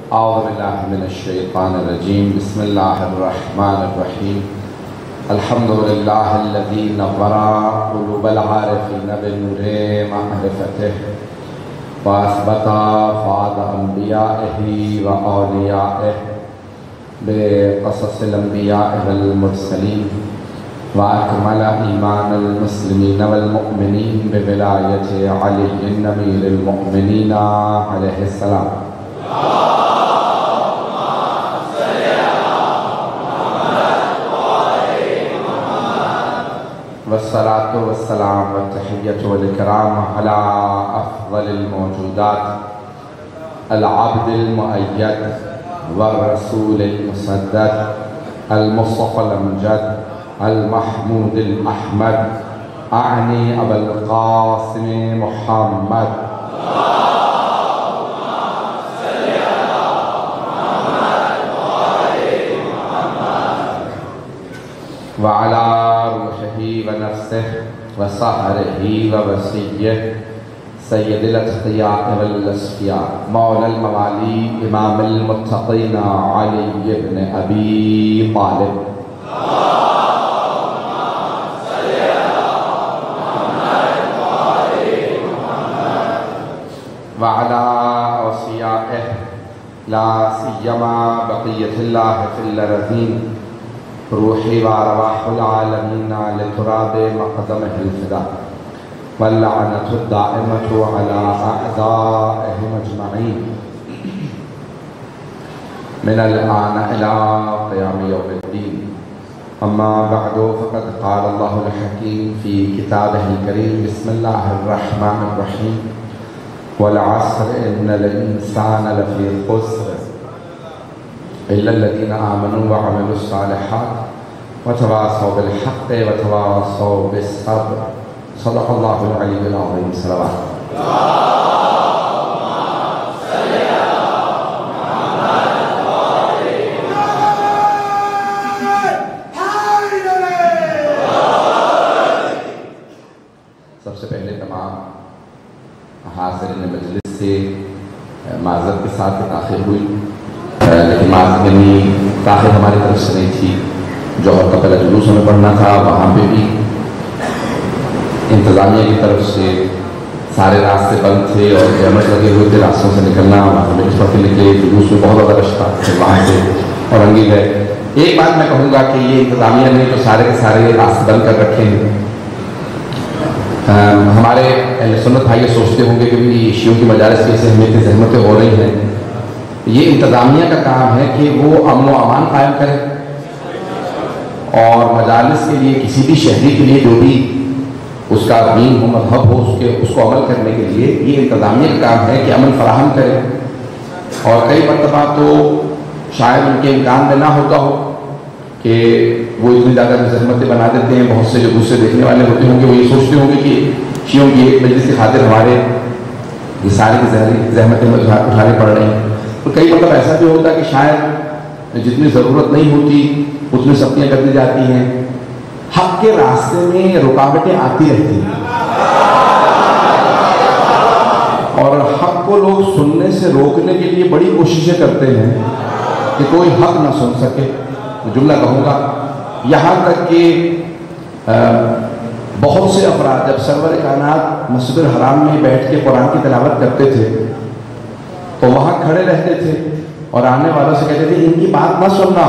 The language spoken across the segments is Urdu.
اعوذ باللہ من الشیطان الرجیم بسم اللہ الرحمن الرحیم الحمدللہ الذی نور قلوب العارفین بنور معرفتہ واثبت فؤاد انبیائہ و اولیائہ بقصص الانبیاء والمرسلین واکمل ایمان المسلمین والمؤمنین بولایت علی امیر المؤمنین علیہ السلام والصلاة والسلام والتحية والإكرام على أفضل الموجودات العبد المؤيد والرسول المسدد المصطفى الأمجد المحمود الأحمد أعني أبا القاسم محمد وعلى روحه ونفسه وصهره ووصيه سيد الأتقياء والأصفياء مولى الموالي إمام المتقين علي بن أبي طالب وعلى أوصيائه لا سيما بقية الله في الأرضين روحي وارواح العالمين لتراب مقدمه الفداء واللعنة الدائمة على أعدائهم أجمعين من الآن إلى قيام يوم الدين أما بعد فقد قال الله الحكيم في كتابه الكريم بسم الله الرحمن الرحيم والعصر إن الإنسان لفي خسر إلا الذين آمنوا وعملوا الصالحات وتواصوا بالحق وتواصوا بالصبر صدق الله العلي العظيم صلوات سب سے پہلے تمام حاضرین مجلس سے معذرت کے ساتھ تاخیر ہوئی لیکن معذرت تاخیر ہماری طرف سے نہیں تھی جو اور کا پہلا جلوس ہمیں پڑھنا تھا وہاں پہ بھی انتظامیہ کی طرف سے سارے راستے بند تھے اور جیمٹ لگے ہوئے تھے راستوں سے نکلنا ہمیں اس وقت نکلے جلوس میں بہت زیادہ رش تھا وہاں سے اور رنگی گئے ایک بات میں کہوں گا کہ یہ انتظامیہ نے جو سارے کے سارے راستے بند کر رکھے ہیں ہمارے اہل سنت بھائی یہ سوچتے ہوں گے کہ شیعوں کی مجالس کی ایسے اہمیت زحمتیں ہو رہی ہیں یہ انتظامیہ کا کام ہے کہ وہ امن و امان قائم کرے اور مجالس کے لیے کسی بھی شہری کے لیے جو بھی اس کا دین ہو مذہب ہو اس کو عمل کرنے کے لیے یہ انتظامیہ کا کام ہے کہ امن فراہم کرے اور کئی مرتبہ تو شاید ان کے امکان میں نہ ہوتا ہو کہ وہ اتنی زیادہ زحمتیں بنا دیتے ہیں بہت سے جو دوسرے دیکھنے والے ہوتے ہوں گے وہ یہ سوچتے ہوں گے کہ شیعوں کی ایک مجلس کی خاطر ہمارے یہ ساری کی زحمتیں اٹھانے پڑ رہی ہیں تو کئی مطلب ایسا بھی ہوتا ہے کہ شاید جتنی ضرورت نہیں ہوتی اتنی سختیاں کر دی جاتی ہیں حق کے راستے میں رکاوٹیں آتی رہتی ہیں اور حق کو لوگ سننے سے روکنے کے لیے بڑی کوششیں کرتے ہیں کہ کوئی حق نہ سن سکے جملہ کہوں گا یہاں تک کہ بہت سے افراد جب سرور کائنات مسجد الحرام میں بیٹھ کے قرآن کی تلاوت کرتے تھے تو وہاں کھڑے رہتے تھے اور آنے والوں سے کہتے تھے ان کی بات نہ سننا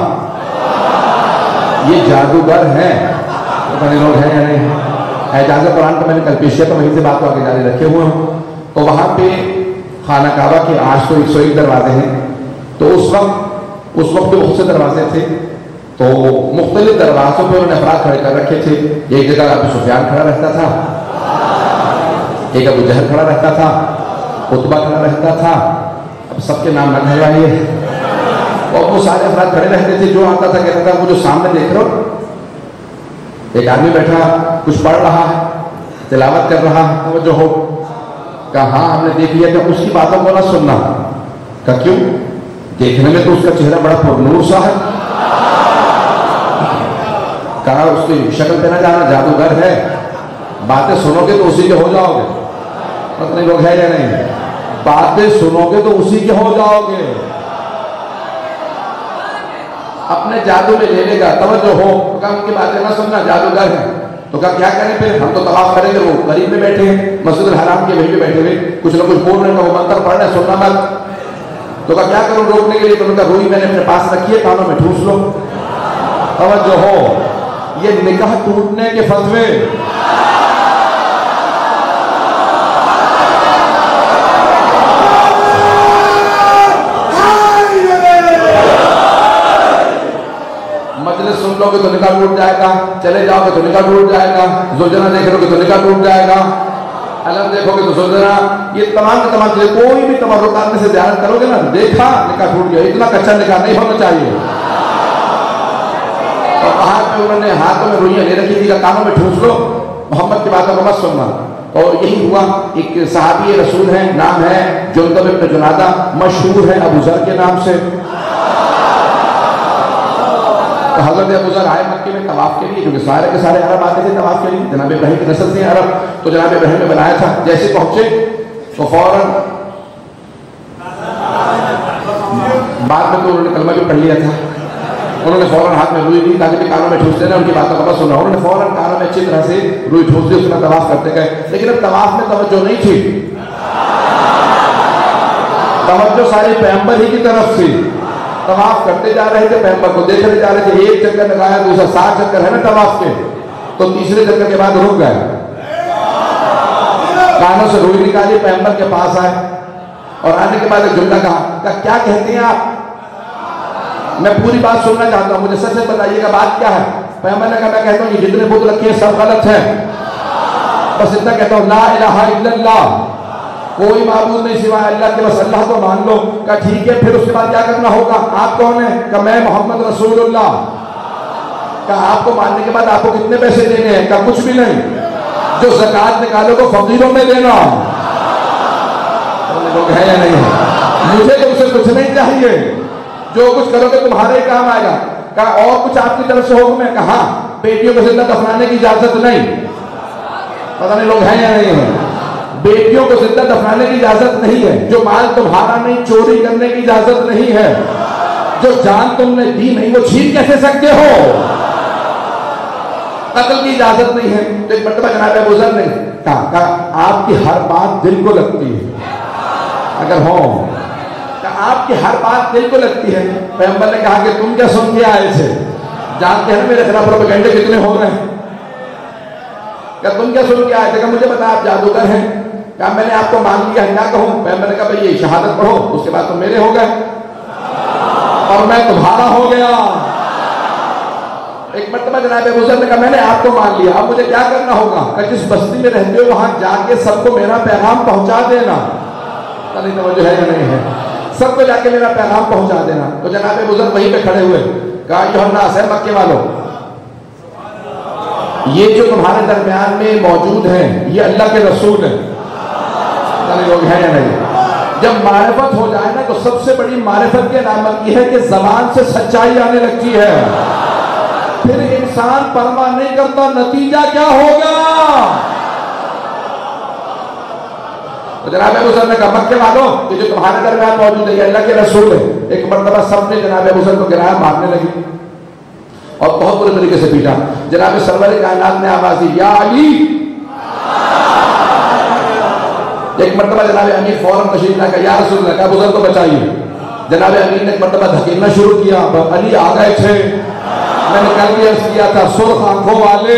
یہ جادوگر ہیں پتہ نہیں لوگ ہیں یا نہیں اعجاز قرآن کا میں نے کل پیش کیا تو وہیں سے بات کو آگے جاری رکھے ہوئے ہوں تو وہاں پہ خانہ کعبہ کے آج تو 101 دروازے ہیں تو اس وقت بہت سے دروازے تھے تو مختلف دروازوں پہ انہوں نے افراد کھڑے کر رکھے تھے ایک جگہ ابو سفیان کھڑا رہتا تھا ایک ابو جہل کھڑا رہتا تھا عتبہ کھڑا رہتا تھا اب سب کے نام نہ کہلائیے اور وہ سارے افراد کھڑے رہتے تھے جو آتا تھا کہتا تھا وہ جو سامنے دیکھ رہا ہو ایک آدمی بیٹھا کچھ پڑھ رہا ہے تلاوت کر رہا ہے وہ جو ہو کہا ہاں ہم نے دیکھ لیا کہ اس کی باتوں کو نہ سننا کہا کیوں دیکھنے میں تو اس کا چہرہ بڑا پرنور سا ہے کہا اس کی شکل پہ نہ جانا جادوگر ہے باتیں سنو گے تو اسی کے ہو جاؤ گے پتہ نہیں لوگ ہے یا نہیں باتیں سنو گے تو اسی کے ہو جاؤ گے اپنے جادو میں لے لے گا، توجہ ہو، تو کہا ان کی باتیں نہ سننا، جادوگر ہیں. تو کہا کیا کریں پھر، ہم تو طواف کریں گے، وہ قریب میں بیٹھے ہیں مسجد الحرام کے وہیں پہ بیٹھے ہوئے، کچھ نہ کچھ بول رہے ہیں، وہ منتر پڑھ رہے ہیں، سننا مت. تو کہا کیا کروں روکنے کے لیے، تو انہوں نے کہا روئی میں نے اپنے پاس رکھی ہے، کانوں میں ٹھوس لو. توجہ ہو، یہ نکاح ٹوٹنے کے فتوے. مجلس سن لو گے تو نکاح ٹوٹ جائے گا، چلے جاؤ گے تو نکاح ٹوٹ جائے گا، زوجنا دیکھ لو گے تو نکاح ٹوٹ جائے گا، علم دیکھو گے تو زوجنا، یہ تمام کے تمام چیزیں، کوئی بھی تبرکات میں سے زیارت کرو گے نا، دیکھا نکاح ٹوٹ گیا. اتنا کچا نکاح نہیں ہونا چاہیے. اور وہاں پہ انہوں نے ہاتھوں میں روئیاں لے رکھی تھی، کانوں میں ٹھوس لو، محمد کی باتوں کو مت سننا. اور یہی ہوا. ایک صحابی رسول ہیں، نام ہے جندب بن جنادہ، مشہور ہے ابو ذر کے نام سے. تو حضرت ابو ذر آئے مکے میں طواف کے لیے، کیونکہ سارے کے سارے عرب آتے تھے طواف کے لیے، جناب ابراہیم کی نسل سے عرب، تو جناب ابراہیم نے بنایا تھا. جیسے پہنچے تو فوراً بعد میں تو انہوں نے کلمہ بھی پڑھ لیا تھا، انہوں نے فوراً ہاتھ میں روئی دی تاکہ کانوں میں ٹھوس دینا، ان کی باتوں کا بس سننا. انہوں نے فوراً کانوں میں اچھی طرح سے روئی ٹھوس دی، اس میں طواف کرتے گئے. لیکن اب طواف میں توجہ نہیں تھی، توجہ ساری پیغمبر ہی کی طرف تھی. طواف کرتے جا رہے تھے، پیغمبر کو دیکھتے جا رہے تھے. ایک چکر لگایا، دوسرا 7 چکر ہے نا طواف کے، تو تیسرے چکر کے بعد رک گئے. کانوں سے روئی نکالی، پیغمبر کے پاس آئے اور آنے کے بعد ایک جملہ کہا، کیا کہتے ہیں آپ؟ میں پوری بات سننا چاہتا ہوں، مجھے سچ سچ بتائیے گا بات کیا ہے. پیغمبر نے کہا میں کہتا ہوں یہ جتنے بت رکھے ہیں سب غلط ہیں، بس اتنا کہتا ہوں لا الہ الا اللہ، کوئی معبود نہیں سوائے اللہ کے، بس اللہ کو مان لو. کہا ٹھیک ہے، پھر اس کے بعد کیا کرنا ہوگا؟ آپ کون ہیں؟ کہ میں محمد رسول اللہ. کہا آپ کو ماننے کے بعد آپ کو کتنے پیسے دینے ہیں؟ کہا کچھ بھی نہیں، جو زکوٰۃ نکالو کو فقیروں میں دینا. لوگ ہیں یا نہیں ہے؟ مجھے تم سے کچھ نہیں چاہیے، جو کچھ کرو گے تمہارے کام آئے گا. کہا اور کچھ آپ کی طرف سے حکم ہے؟ کہا بیٹیوں کو زندہ دفنانے کی اجازت نہیں. پتہ نہیں لوگ ہیں یا نہیں ہے؟ بیٹیوں کو زندہ دفنانے کی اجازت نہیں ہے. جو مال تمہارا نہیں چوری کرنے کی اجازت نہیں ہے. جو جان تم نے دی نہیں وہ چھین کیسے سکتے ہو؟ قتل کی اجازت نہیں ہے. تو ایک مرتبہ جناب ابو ذر نے کہا آپ کی ہر بات دل کو لگتی ہے، اگر ہو آپ کی ہر بات دل کو لگتی ہے. پیغمبر نے کہا کہ تم کیا سن کے آئے تھے؟ جانتے ہیں نا میرے خلاف پروپیگنڈے کتنے ہو رہے ہیں. کہ تم کیا سن کے آئے تھے؟ کہ مجھے بتا آپ جادوگر ہیں. کہا میں نے آپ کو مان لیا ہے، کیا کہوں؟ پیغمبر نے کہا بھئی یہ شہادت پڑھو، اس کے بعد تم میرے ہو گئے اور میں تمہارا ہو گیا. ایک مرتبہ جناب ابو ذر نے کہا میں نے آپ کو مان لیا، اب مجھے کیا کرنا ہوگا؟ کہ جس بستی میں رہتے ہو وہاں جا کے سب کو میرا پیغام پہنچا دینا. نہیں توجہ ہے یا نہیں ہے؟ سب کو جا کے میرا پیغام پہنچا دینا. تو جناب ابو ذر وہیں پہ کھڑے ہوئے. کہا ایھا الناس، ہے مکے والوں، یہ جو تمہارے درمیان میں موجود ہیں یہ اللہ کے رسول ہیں. لوگ ہیں یا نہیں؟ جب معرفت ہو جائے نا تو سب سے بڑی معرفت کی علامت یہ ہے کہ زبان سے سچائی آنے لگتی ہے. پھر انسان پرواہ نہیں کرتا نتیجہ کیا ہوگا. تو جناب ابو ذر نے کہا مکے والوں یہ جو تمہارے درمیان موجود ہے یہ اللہ کے رسول ہے. ایک مرتبہ سب نے جناب ابو ذر کو گرایا، مارنے لگی اور بہت برے طریقے سے پیٹا. جناب سرور کائنات نے آواز دی یا علی. ایک مرتبہ جناب امیر فوراً تشریف لا کر یا رسول اللہ، کہا ابو ذر کو بچائیے. جناب امیر نے ایک مرتبہ دھکیلنا شروع کیا، علی آ گئے تھے. میں نے کل بھی عرض کیا تھا سرخ آنکھوں والے.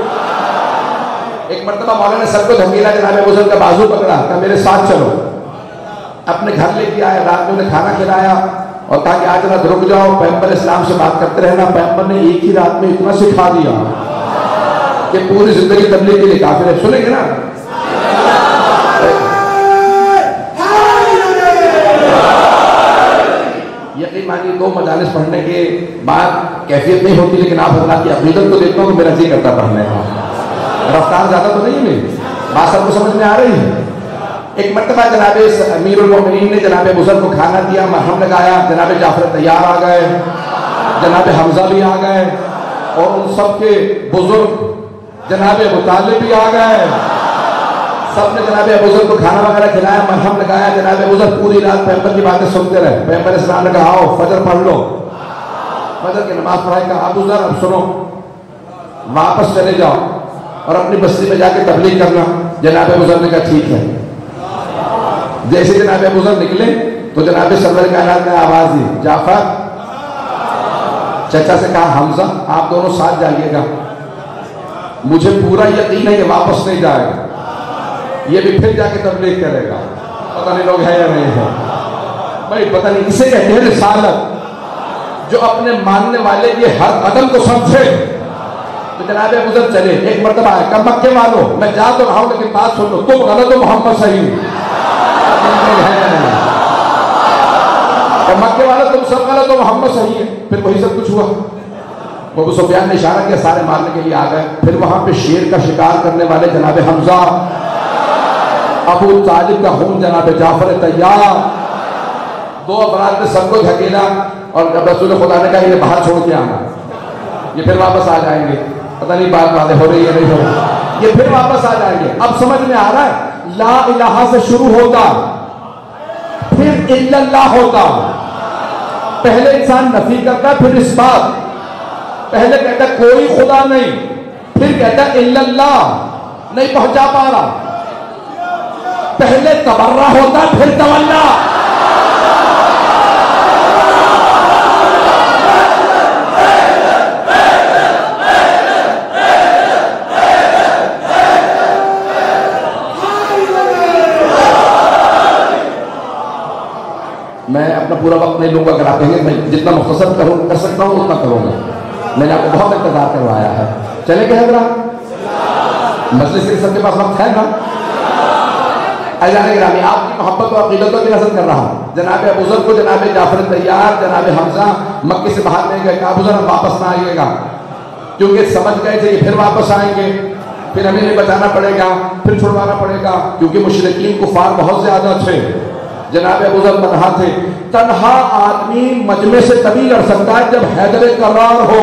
ایک مرتبہ مولا نے سب کو دھکیلا، جناب ابو ذر کا بازو پکڑا، کہا میرے ساتھ چلو. اپنے گھر لے کے آیا، رات میں انہیں کھانا کھلایا اور کہا کہ آج رات رک جاؤ، پیغمبر اسلام سے بات کرتے رہنا. پیغمبر نے ایک ہی رات میں اتنا سکھا دیا کہ پوری زندگی تبلیغ کے لیے کافی ہے. سنیں گے نا؟ یقین مانیے 2 مجالس پڑھنے کے بعد کیفیت نہیں ہوتی، لیکن آپ حضرات کی عقیدت کو دیکھتا ہوں کہ میرا جی کرتا پڑھنے کا. رفتار زیادہ تو نہیں ہے میری بات، سب کو سمجھ میں آ رہی ہے. ایک مرتبہ جناب امیر المومنین نے جناب ابو ذر کو کھانا دیا، مرہم لگایا. جناب جعفر طیار آ گئے، جناب حمزہ بھی آ گئے اور ان سب کے بزرگ جناب ابو طالب بھی آ گئے. سب نے جناب ابو ذر کو کھانا وغیرہ کھلایا، مرہم لگایا. جناب ابو ذر پوری رات پیغمبر کی باتیں سنتے رہے. پیغمبر اسلام نے کہا آؤ فجر پڑھ لو. فجر کی نماز پڑھائی کہا ابو ذر اب سنو، واپس چلے جاؤ اور اپنی بستی میں جا کے تبلیغ کرنا۔ جناب ابو ذر نے کہا ٹھیک ہے۔ جیسے جناب ابو ذر نکلے تو جناب سرور کائنات نے آواز دی، جعفر، چچا سے کہا حمزہ آپ دونوں ساتھ جائیے گا، مجھے پورا یقین ہے یہ واپس نہیں جائے گا، یہ بھی پھر جا کے تبلیغ کرے گا، پتہ نہیں لوگ ہیں یا نہیں ہے بھائی، پتہ نہیں اسے کہتے ہیں رسالت، جو اپنے ماننے والے کے ہر قدم کو سمجھے۔ تو جناب ابو ذر چلے، ایک مرتبہ آئے کہا مکے والوں میں جا تو رہا ہوں لیکن بات سن لو، تم غلط ہو محمد صحیح، اور مکے والوں تم سب غلط ہو محمد صحیح ہے۔ پھر وہی سب کچھ ہوا، ابو سفیان نے اشارہ کیا سارے مارنے کے لیے آ گئے۔ پھر وہاں پہ شیر کا شکار کرنے والے جناب حمزہ، ابو طالب کا خون جناب جعفر تیار، دو افراد نے سب کو دھکیلا اور رسول خدا نے کہا انہیں باہر چھوڑ کے آنا، یہ پھر واپس آ جائیں گے، پتہ نہیں بات واضح ہو رہی ہے نہیں ہو رہی، یہ پھر واپس آ جائیں گے۔ اب سمجھ میں آ رہا ہے لا الہ سے شروع ہوتا پھر الا اللہ ہوتا، پہلے انسان نفی کرتا پھر اس بات، پہلے کہتا کوئی خدا نہیں پھر کہتا الا اللہ، نہیں پہنچا پا رہا، پہلے تبرہ ہوتا پھر تولا۔ میں اپنا پورا وقت نہیں لوں گا، اگر آپ کہیں گے میں جتنا مختصر کر سکتا ہوں اتنا کروں گا، میں نے آپ کو بہت انتظار کروایا ہے، چلے کہ حضرات مجلس کے سب کے پاس وقت ہے نا؟ اعزائے گرامی آپ کی محبت و عقیدتوں کی نظر کر رہا ہوں، جناب ابو ذر کو جناب جعفر تیار جناب حمزہ مکے سے باہر لے گئے، ابو ذر واپس نہ آئیے گا، کیونکہ سمجھ گئے تھے کہ پھر واپس آئیں گے، پھر ہمیں نہیں بچانا پڑے گا، پھر چھڑوانا پڑے گا، کیونکہ مشرکین کفار بہت زیادہ تھے۔ جناب ابو ذر تنہا تھے، تنہا آدمی مجمع سے تبھی لڑ سکتا ہے جب حیدر کرار ہو۔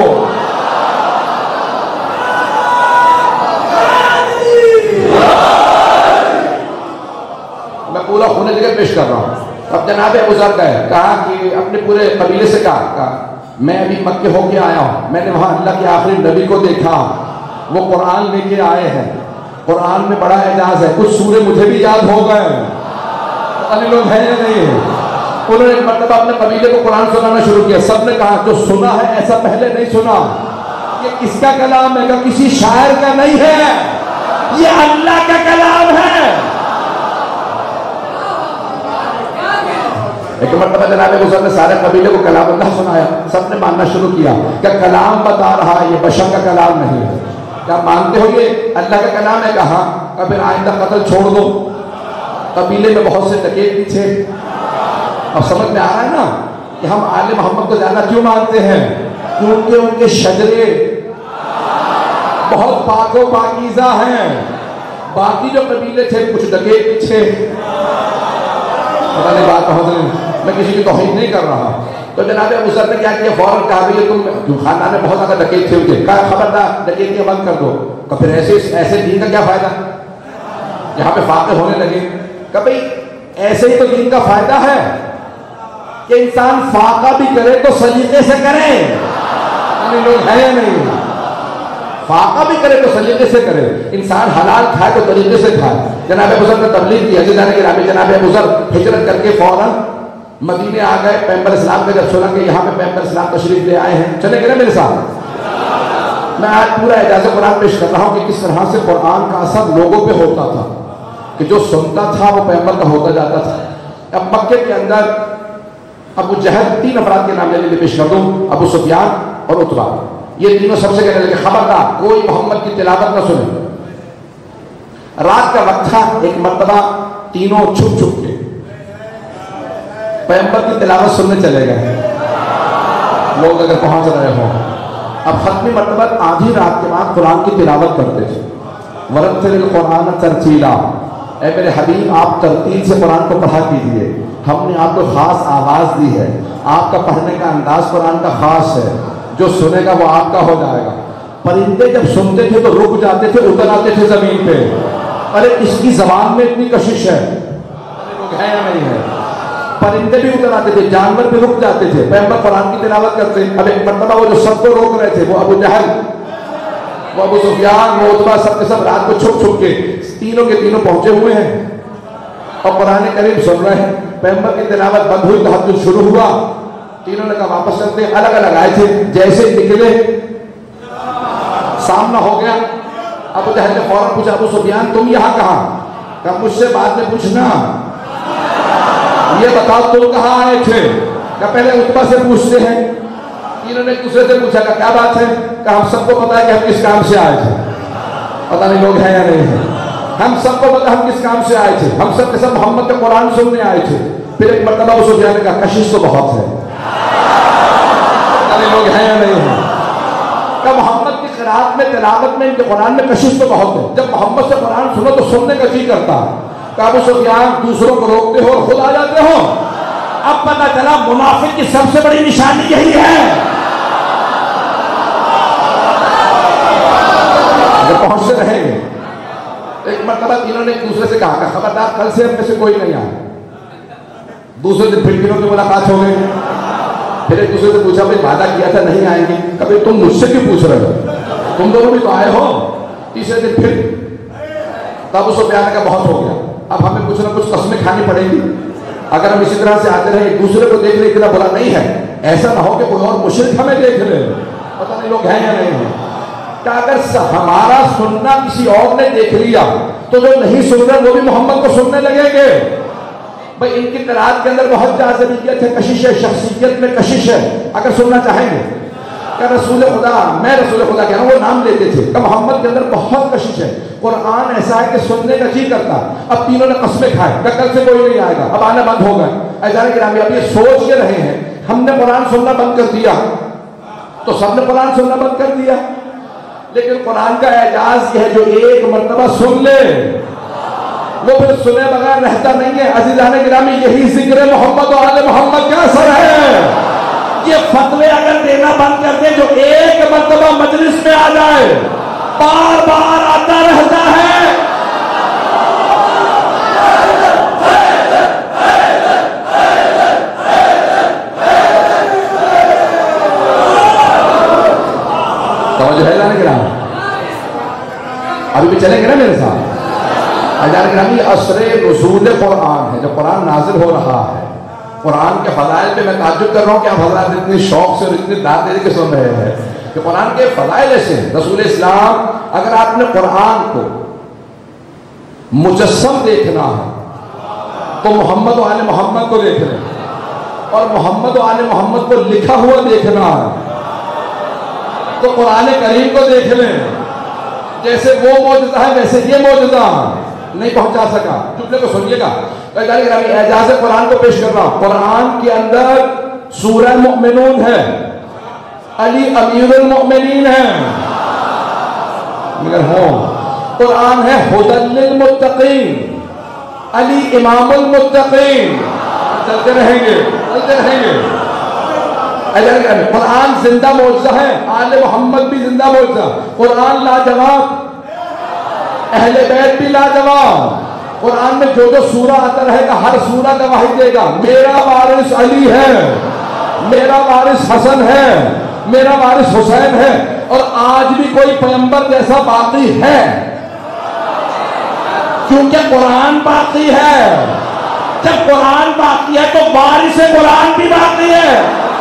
میں پورا خونے جگہ پیش کر رہا ہوں۔ اب جناب ابو ذر گئے، کہا کہ اپنے پورے قبیلے سے کہا میں ابھی مکے ہو کے آیا ہوں، میں نے وہاں اللہ کے آخری نبی کو دیکھا، وہ قرآن لے کے آئے ہیں، قرآن میں بڑا اعجاز ہے، کچھ سورے مجھے بھی یاد ہو گئے، لوگ ہیں یا نہیں ہیں۔ انہوں نے ایک مرتبہ اپنے قبیلے کو قرآن سنانا شروع کیا، سب نے کہا جو سنا ہے ایسا پہلے نہیں سنا، یہ کس کا کلام ہے؟ کہ کسی شاعر کا نہیں ہے، یہ اللہ کا کلام ہے۔ ایک مرتبہ جناب ابو ذر نے سارے قبیلے کو کلام اللہ سنایا، سب نے ماننا شروع کیا کہ کلام بتا رہا ہے، یہ بشر کا کلام نہیں ہے۔ کیا مانتے ہو یہ اللہ کا کلام ہے؟ کہا کہ پھر آئندہ قتل چھوڑ دو۔ قبیلے میں بہت سے ڈکیت بھی تھے، اب سمجھ میں آ رہا ہے نا کہ ہم آل محمد کو زیادہ کیوں مانتے ہیں؟ کیونکہ ان کے شجرے بہت پاک و پاکیزہ ہیں، باقی جو قبیلے تھے کچھ ڈکیت بھی تھے، پتہ نہیں بات بہت نہیں، میں کسی کی توہین نہیں کر رہا۔ تو جناب ابو ذر نے کیا کیا، فوراً کہا کہ تم خاندان میں بہت زیادہ ڈکیت تھے، ان کہا خبردار ڈکیتیاں بند کر دو۔ تو پھر ایسے دین کا کیا فائدہ؟ یہاں پہ فاقے ہونے لگے کہ بھئی ایسے ہی تو دین کا فائدہ ہے کہ انسان فاقہ بھی کرے تو سلیقے سے کرے، یعنی لوگ ہیں یا نہیں، فاقہ بھی کرے تو سلیقے سے کرے، انسان حلال کھائے تو طریقے سے کھائے۔ جناب ابو ذر نے تبلیغ کی، جناب ابو ذر ہجرت کر کے فوراً مدینے آ گئے۔ پیغمبر اسلام کا جب سنا کہ یہاں پہ پیغمبر اسلام تشریف لے آئے ہیں، چلے گئے میرے ساتھ، میں آج پورا اعجاز قرآن پیش کر رہا ہوں کہ کس طرح سے قرآن کا اثر لوگوں پہ ہوتا تھا، کہ جو سنتا تھا وہ پیغمبر کا ہوتا جاتا تھا۔ اب مکے کے اندر ابو جہل، تین افراد کے نام لے لے پیش کر دوں، ابو سفیان اور عتبہ، یہ تینوں سب سے کہنے لگے خبردار کوئی محمد کی تلاوت نہ سنے۔ رات کا وقت تھا، ایک مرتبہ تینوں چھپ چھپ کے پیغمبر کی تلاوت سننے چلے گئے، لوگ اگر پہنچ رہے ہوں۔ اب ختمی مرتبہ آدھی رات کے بعد قرآن کی تلاوت کرتے تھے، ورتل القرآن ترتیلا، اے میرے حبیب آپ ترتیل سے قرآن کو پڑھا کیجیے، ہم نے آپ کو خاص آواز دی ہے، آپ کا پڑھنے کا انداز قرآن کا خاص ہے، جو سنے گا وہ آپ کا ہو جائے گا۔ پرندے جب سنتے تھے تو رک جاتے تھے، اتر آتے تھے زمین پہ، ارے اس کی زبان میں اتنی کشش ہے، ہے یا نہیں ہے؟ پرندے بھی اتر آتے تھے، جانور بھی رک جاتے تھے، پیغمبر قرآن کی تلاوت کرتے. اب ایک مرتبہ وہ جو سب کو روک رہے تھے، وہ ابو جہل، وہ ابو سفیان، وہ عتبہ، سب کے سب رات کو چھپ چھپ کے تینوں کے تینوں پہنچے ہوئے ہیں اور قرآن کریم سن رہے ہیں. پیغمبر کی تلاوت بند ہوئی، تہجد شروع ہوا. تینوں نے کہا واپس چلتے ہیں. الگ الگ آئے تھے، جیسے نکلے سامنا ہو گیا. ابو جہل نے فوراً پوچھا ابو سفیان تم یہاں کہاں؟ کہا مجھ سے بعد میں پوچھنا، یہ بتاؤ تم کہاں آئے تھے؟ کہا پہلے عتبہ سے پوچھتے ہیں. تینوں نے ایک دوسرے سے پوچھا کہ کیا بات ہے؟ کہا ہم سب کو پتا ہے کہ ہم کس کام سے آئے تھے. پتہ نہیں لوگ ہیں یا نہیں ہیں. ہم سب کو پتا ہم کس کام سے آئے تھے. ہم سب کے سب محمد کا قرآن سننے آئے تھے. پھر ایک مرتبہ ابو سفیان نے کہا کشش تو بہت ہے. پتہ نہیں لوگ ہیں یا نہیں ہیں. کہ محمد کی قرآت میں، تلاوت میں، ان کے قرآن میں کشش تو بہت ہے. جب محمد سے قرآن سنو تو سننے کا جی کرتا. کہ ابو سفیان دوسروں کو روکتے ہو اور خود آ جاتے ہو. اب پتہ چلا منافق کی سب سے بڑی نشانی یہی ہے. اگر پہنچتے رہیں گے. ایک مرتبہ تینوں نے ایک دوسرے سے کہا کہ خبردار کل سے ہم میں سے کوئی نہیں آیا. دوسرے دن پھر تینوں کی ملاقات ہو گئی. پھر ایک دوسرے سے پوچھا بھائی وعدہ کیا تھا نہیں آئیں گے. کبھی تم مجھ سے کیوں پوچھ رہے ہو؟ تم دونوں بھی تو آئے ہو. تیسرے دن پھر تب اس کو پیار کا بہت ہو گیا. اب ہمیں کچھ نہ کچھ قسمیں کھانی پڑیں گی. اگر ہم اسی طرح سے آتے رہے ایک دوسرے کو دیکھ لیں اتنا بڑا نہیں ہے. ایسا نہ ہو کہ کوئی اور مشرک ہمیں دیکھ لے. پتہ نہیں لوگ ہیں یا نہیں ہیں. کہ اگر ہمارا سننا کسی اور نے دیکھ لیا تو جو نہیں سن رہے وہ بھی محمد کو سننے لگیں گے. بھائی ان کی قرآت کے اندر بہت جاذبیت ہے، کشش ہے، شخصیت میں کشش ہے. اگر سننا چاہیں گے کہ رسول خدا، میں رسول خدا کہہ رہا ہوں، وہ نام لیتے تھے کہ محمد کے اندر بہت کشش ہے. قرآن ایسا ہے کہ سننے کا جی کرتا. اب تینوں نے قسمیں کھائے کہ کل سے کوئی نہیں آئے گا. اب آنا بند ہو گئے. اعزان گرامی اب یہ سوچ کے رہے ہیں ہم نے قرآن سننا بند کر دیا تو سب نے قرآن سننا بند کر دیا. لیکن قرآن کا اعجاز یہ ہے جو ایک مرتبہ سن لے وہ پھر سنے بغیر رہتا نہیں ہے. عزیزان گرامی یہی ذکر محمد و آل محمد کا اثر ہے. یہ فتوے اگر دینا بند کر دے جو ایک مرتبہ مجلس میں آ جائے بار بار آتا رہتا ہے. توجہ ہے جانے گرامی؟ ابھی بھی چلیں گے نا میرے ساتھ؟ اجان گرامی عصر نزول قرآن ہے، جب قرآن نازل ہو رہا ہے. قرآن کے فضائل پہ میں تعجب کر رہا ہوں کہ آپ حضرات اتنی شوق سے اور اتنی داد دے کے سن رہے ہیں کہ قرآن کے فضائل ایسے ہیں. رسول اسلام اگر آپ نے قرآن کو مجسم دیکھنا ہے تو محمد و آل محمد کو دیکھ لیں، اور محمد و آل محمد کو لکھا ہوا دیکھنا ہے تو قرآن کریم کو دیکھ لیں. جیسے وہ معجزہ ہے ویسے یہ معجزہ نہیں پہنچا سکا. جملے کو سنیے گا. اعجاز قرآن کو پیش کر رہا ہوں. قرآن کے اندر سورہ مؤمنون ہے، علی امیر المؤمنین ہے. مگر قرآن ہے ہدی للمتقین، علی امام المتقین. چلتے رہیں گے چلتے رہیں گے. قرآن زندہ معجزہ ہے، آل محمد بھی زندہ معجزہ. قرآن لاجواب، اہل بیت بھی لاجواب. قرآن میں جو جو سورہ آتا رہے گا ہر سورہ گواہی دے گا میرا وارث علی ہے، میرا وارث حسن ہے، میرا وارث حسین ہے. اور آج بھی کوئی پیغمبر جیسا باقی ہے کیونکہ قرآن باقی ہے. جب قرآن باقی ہے تو وارث قرآن بھی باقی ہے.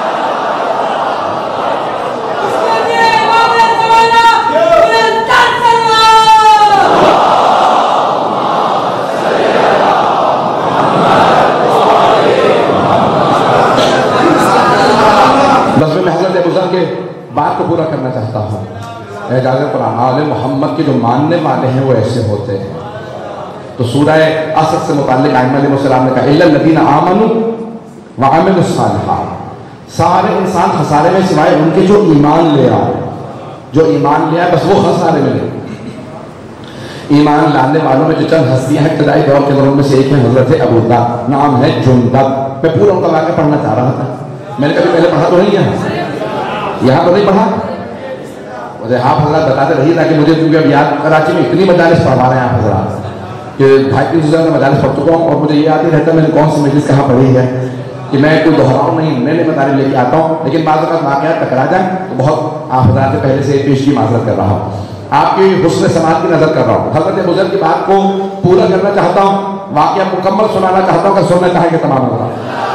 بات کو پورا کرنا چاہتا ہوں. اعجاز قرآن آل محمد کے جو ماننے والے ہیں وہ ایسے ہوتے ہیں. تو سورہ عصر سے متعلق ائمہ علیہ السلام نے کہا الا الذین آمنوا وعملوا الصالحات. سارے انسان خسارے میں سوائے ان کے جو ایمان لے آئے. جو ایمان لے آئے بس وہ خسارے میں لے. ایمان لانے والوں میں جو چند ہستیاں ہیں ابتدائی دور کے دوروں میں سے ایک ہے حضرت ابودہ، نام ہے جندب. میں پورا ان کا واقعہ پڑھنا چاہ رہا تھا. میں نے کبھی پہلے پڑھا تو نہیں ہے، یہاں تو نہیں پڑھا. مجھے آپ حضرات بتاتے رہیے تاکہ مجھے، کیونکہ اب یاد کراچی میں اتنی مجالس پڑھوا رہے ہیں آپ حضرات کہ 250 سے مجالس پڑھ چکا ہوں اور مجھے یہ یاد ہی رہتا ہے میں نے کون سی مجلس کہاں پڑھی ہے، کہ میں کوئی دہراؤں نہیں، نئے مطالب لے کے آتا ہوں، لیکن بعض اوقات واقعات ٹکرا جائیں تو بہت آپ حضرات سے پہلے سے پیش کی معذرت کر رہا ہوں، آپ کی حسن سماعت کی نظر کر رہا ہوں. حضرت بزرگ کی بات کو پورا کرنا چاہتا ہوں، واقعہ مکمل سنانا چاہتا ہوں کہ سننا چاہیں کہ تمام ہوگا.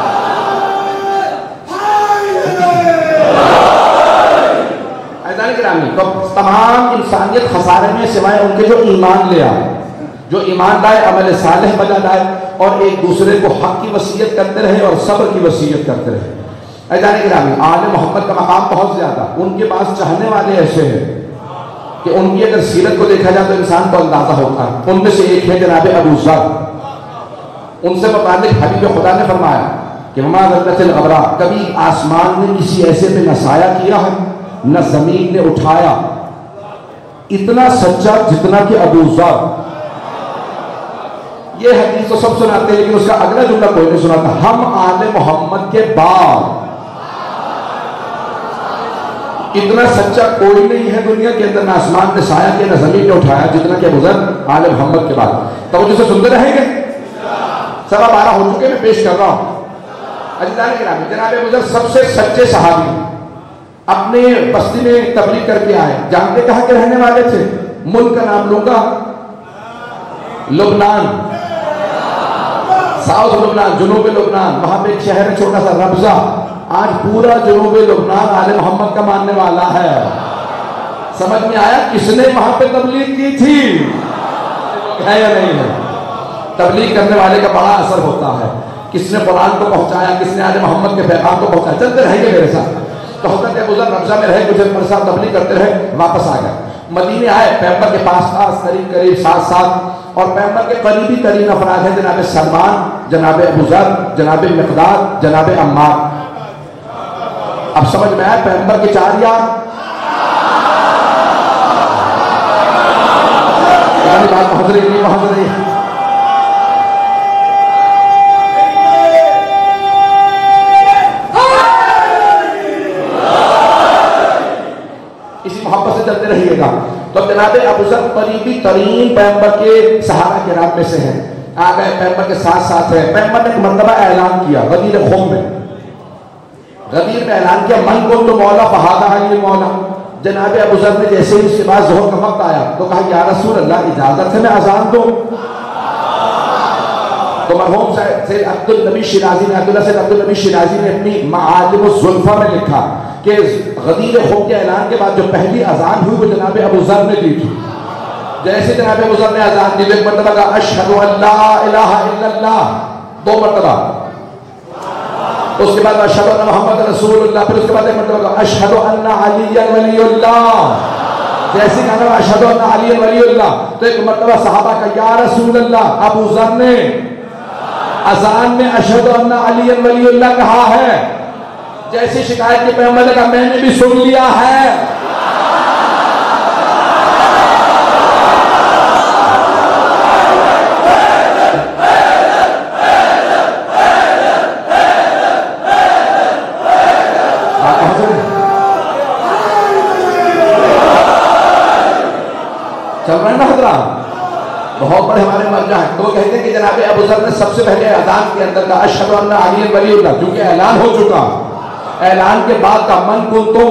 تو تمام انسانیت خسارے میں سوائے ان کے جو ایمان لے آئے، جو ایمان لائے، عمل صالح بجا لائے اور ایک دوسرے کو حق کی وصیت کرتے رہے اور صبر کی وصیت کرتے رہے. عزیزان گرامی، آل محمد کا مقام بہت زیادہ، ان کے پاس چاہنے والے ایسے ہیں کہ ان کی اگر سیرت کو دیکھا جائے تو انسان کو اندازہ ہوتا ہے. ان میں سے ایک ہے جناب ابو ذر. ان سے متعلق حبیب خدا نے فرمایا کہ وما ذلت الابرار، کبھی آسمان نے کسی ایسے پہ نہ سایہ کیا ہے نہ زمین نے اٹھایا، اتنا سچا جتنا کہ ابو ذر. یہ حدیث تو سب سناتے ہیں لیکن اس کا اگلا جملہ کوئی نہیں سناتا. ہم آل محمد کے بعد اتنا سچا کوئی نہیں ہے دنیا کے اندر، نہ آسمان نے سایہ کیا نہ زمین نے اٹھایا جتنا کہ ابو ذر آل محمد کے بعد. توجہ سے سنتے رہیں گے. 12:15 ہو چکے، میں پیش کر رہا ہوں. عزیزان گرامی، جناب ابو ذر سب سے سچے صحابی، اپنے بستی میں تبلیغ کر کے آئے. جانتے کہاں کے رہنے والے تھے؟ ملک کا نام لوں گا، لبنان، ساؤتھ لبنان، جنوب لبنان. وہاں پہ ایک شہر ہے چھوٹا سا ربضہ. آج پورا جنوب لبنان آل محمد کا ماننے والا ہے. سمجھ میں آیا کس نے وہاں پہ تبلیغ کی تھی؟ ہے یا نہیں ہے؟ تبلیغ کرنے والے کا بڑا اثر ہوتا ہے. کس نے قرآن کو پہنچایا، کس نے آل محمد کے پیغام کو پہنچایا. چلتے رہیں گے میرے ساتھ. تو حضرت ابو ذر ربضہ میں رہے، کچھ عرصہ تبلیغ کرتے رہے، واپس آ گئے. مدینے آئے، پیغمبر کے پاس قریب 7 سال، اور پیغمبر کے قریبی ترین افراد ہیں جناب سلمان، جناب ابو ذر، جناب مقداد، جناب عمار. اب سمجھ میں آئے پیغمبر کے 4 یار. بات پہنچ رہی نہیں پہنچ رہی. اسی محبت سے چلتے رہیے گا. تو جناب ابو ذر قریبی ترین پیغمبر کے صحابہ کرام میں سے ہیں. آ گئے، پیغمبر کے ساتھ ہیں. پیغمبر نے ایک مرتبہ اعلان کیا غدیر خم میں. غدیر میں اعلان کیا من کنت مولا فہذا علی مولا. جناب ابو ذر نے جیسے ہی اس کے بعد ظہر کا وقت آیا تو کہا یا رسول اللہ اجازت ہے میں اذان دوں. تو مرحوم سید عبدالنبی شیرازی نے، عبداللہ سید عبدالنبی شیرازی نے اپنی معالم الزلفہ میں لکھا کہ غدیر خم کے اعلان کے بعد جو پہلی اذان ہوئی وہ جناب ابو ذر نے دی تھی. جیسے جناب ابو ذر نے اذان دی، ایک مرتبہ کہا اشہد ان لا الہ الا اللہ، 2 مرتبہ. اس کے بعد اشہد ان محمد رسول اللہ، پھر اس کے بعد ایک مرتبہ کہا اشہد ان علی ولی اللہ. جیسے کہا اشہد ان علی ولی اللہ تو ایک مرتبہ صحابہ کا یا رسول اللہ. ابو ذر نے اذان میں اشہد ان علی ولی اللہ کہا ہے. جیسی شکایت کے پیغمبر نے کہا میں نے بھی سن لیا ہے. چل رہے ہیں نا حضرات؟ بہت بڑے ہمارے مرجع ہیں. تو وہ کہتے ہیں کہ جناب ابو ذر نے سب سے پہلے اذان کے اندر کہا اشہد ان علی ولی اللہ، کیونکہ اعلان ہو چکا. اعلان کے بعد کا من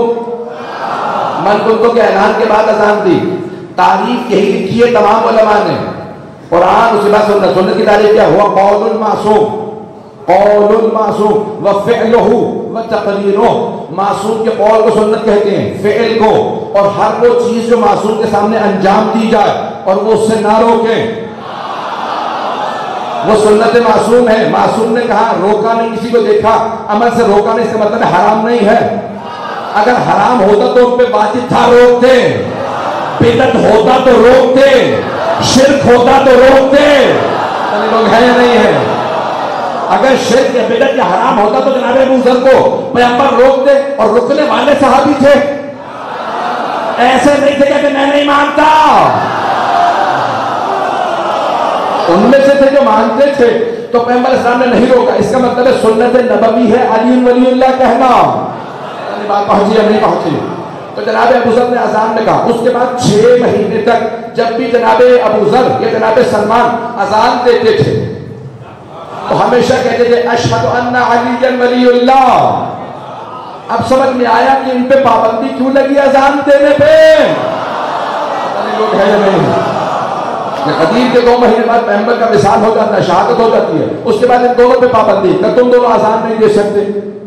کنتم کے اعلان کے بعد اذان دی. تعریف یہی لکھی ہے تمام علماء نے. قرآن اس کے بعد سنت کی تعریف کیا ہوا؟ قول المعصوم، قول المعصوم وفعلہ وتقریرہ. معصوم کے قول کو سنت کہتے ہیں، فعل کو، اور ہر وہ چیز جو معصوم کے سامنے انجام دی جائے اور وہ اس سے نہ روکیں وہ سنت معصوم ہے. معصوم نے کہا روکا نہیں، کسی کو دیکھا عمل سے روکا نہیں، اس کا مطلب حرام نہیں ہے. اگر حرام ہوتا تو ان پہ واجب تھا روکتے، بدعت ہوتا تو روکتے، شرک ہوتا تو روکتے. لوگ ہیں یا نہیں ہے؟ اگر شرک یا بدعت یا حرام ہوتا تو جناب ابو ذر کو پیغمبر روکتے، اور رکنے والے صحابی تھے. ایسے نہیں تھے کہ میں نہیں مانتا. ان میں سے تھے جو مانتے تھے. تو پیغمبر اسلام نے نہیں روکا. اس کا مطلب ہے سنت نبوی ہے علی ولی اللہ کہنا. بات پہنچی یا نہیں پہنچی؟ تو جناب ابو ذر نے اذان میں کہا. اس کے بعد 6 مہینے تک جب بھی جناب ابو ذر یا جناب سلمان اذان دیتے تھے تو ہمیشہ کہتے تھے اشہد ان علی ولی اللہ. اب سمجھ میں آیا کہ ان پہ پابندی کیوں لگی اذان دینے پہ. لوگ ہے یا نہیں کہ قدیم کے 2 مہینے بعد پیغمبر کا وصال ہو جاتا ہے, شہادت ہو جاتی ہے, اس کے بعد ان دونوں پہ پابندی کہ تم دونوں اذان نہیں دے سکتے.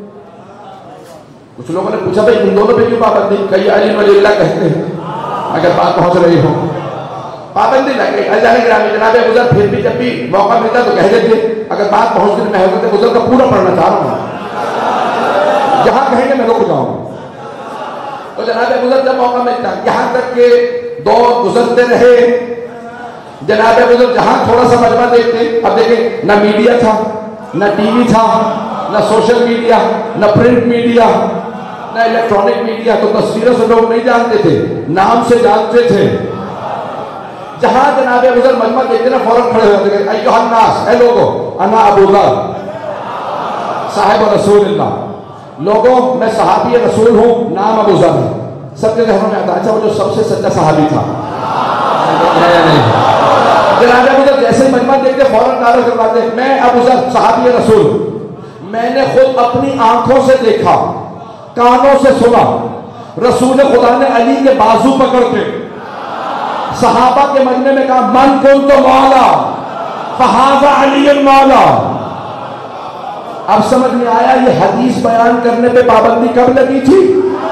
کچھ لوگوں نے پوچھا بھائی ان دونوں پہ کیوں پابندی, کئی علی ولی اللہ کہتے ہیں. اگر بات پہنچ رہی ہو پابندی لگے. جناب ابو ذر پھر بھی جب بھی موقع ملتا تو کہہ دیتے. اگر بات پہنچ گئی میں حضرت ابو ذر کا پورا پڑھنا چاہ رہا ہوں, جہاں کہیں گے میں رک جاؤں. تو جناب ابو ذر جب موقع ملتا یہاں تک کہ دور گزرتے رہے. جناب ابو ذر جہاں تھوڑا سا مجمع دیکھتے, اب دیکھیں نہ میڈیا تھا, نہ ٹی وی تھا, نہ سوشل میڈیا, نہ پرنٹ میڈیا, نہ الیکٹرانک میڈیا. تو تصویروں سے لوگ نہیں جانتے تھے, نام سے جانتے تھے. جہاں جناب ابو ذر مجمع دیکھتے نا فوراً کھڑے ہوتے ہیں, ایھا الناس, اے لوگو انا ابو ذر صاحب رسول اللہ. لوگوں میں صحابی رسول ہوں, نام ابو ذر ہے. سب کے ذہنوں میں آتا اچھا وہ جو سب سے سچا صحابی تھا. جناب ابو ذر جیسے مجمع دیکھتے فوراً نعرہ کرواتے میں ابو ذر صحابی رسول. میں نے خود اپنی آنکھوں سے دیکھا, کانوں سے سنا, رسول خدا نے علی کے بازو پکڑ کے صحابہ کے مجمع میں کہا من کنت مولا فہذا علی المولا. اب سمجھ میں آیا یہ حدیث بیان کرنے پہ پابندی کب لگی تھی.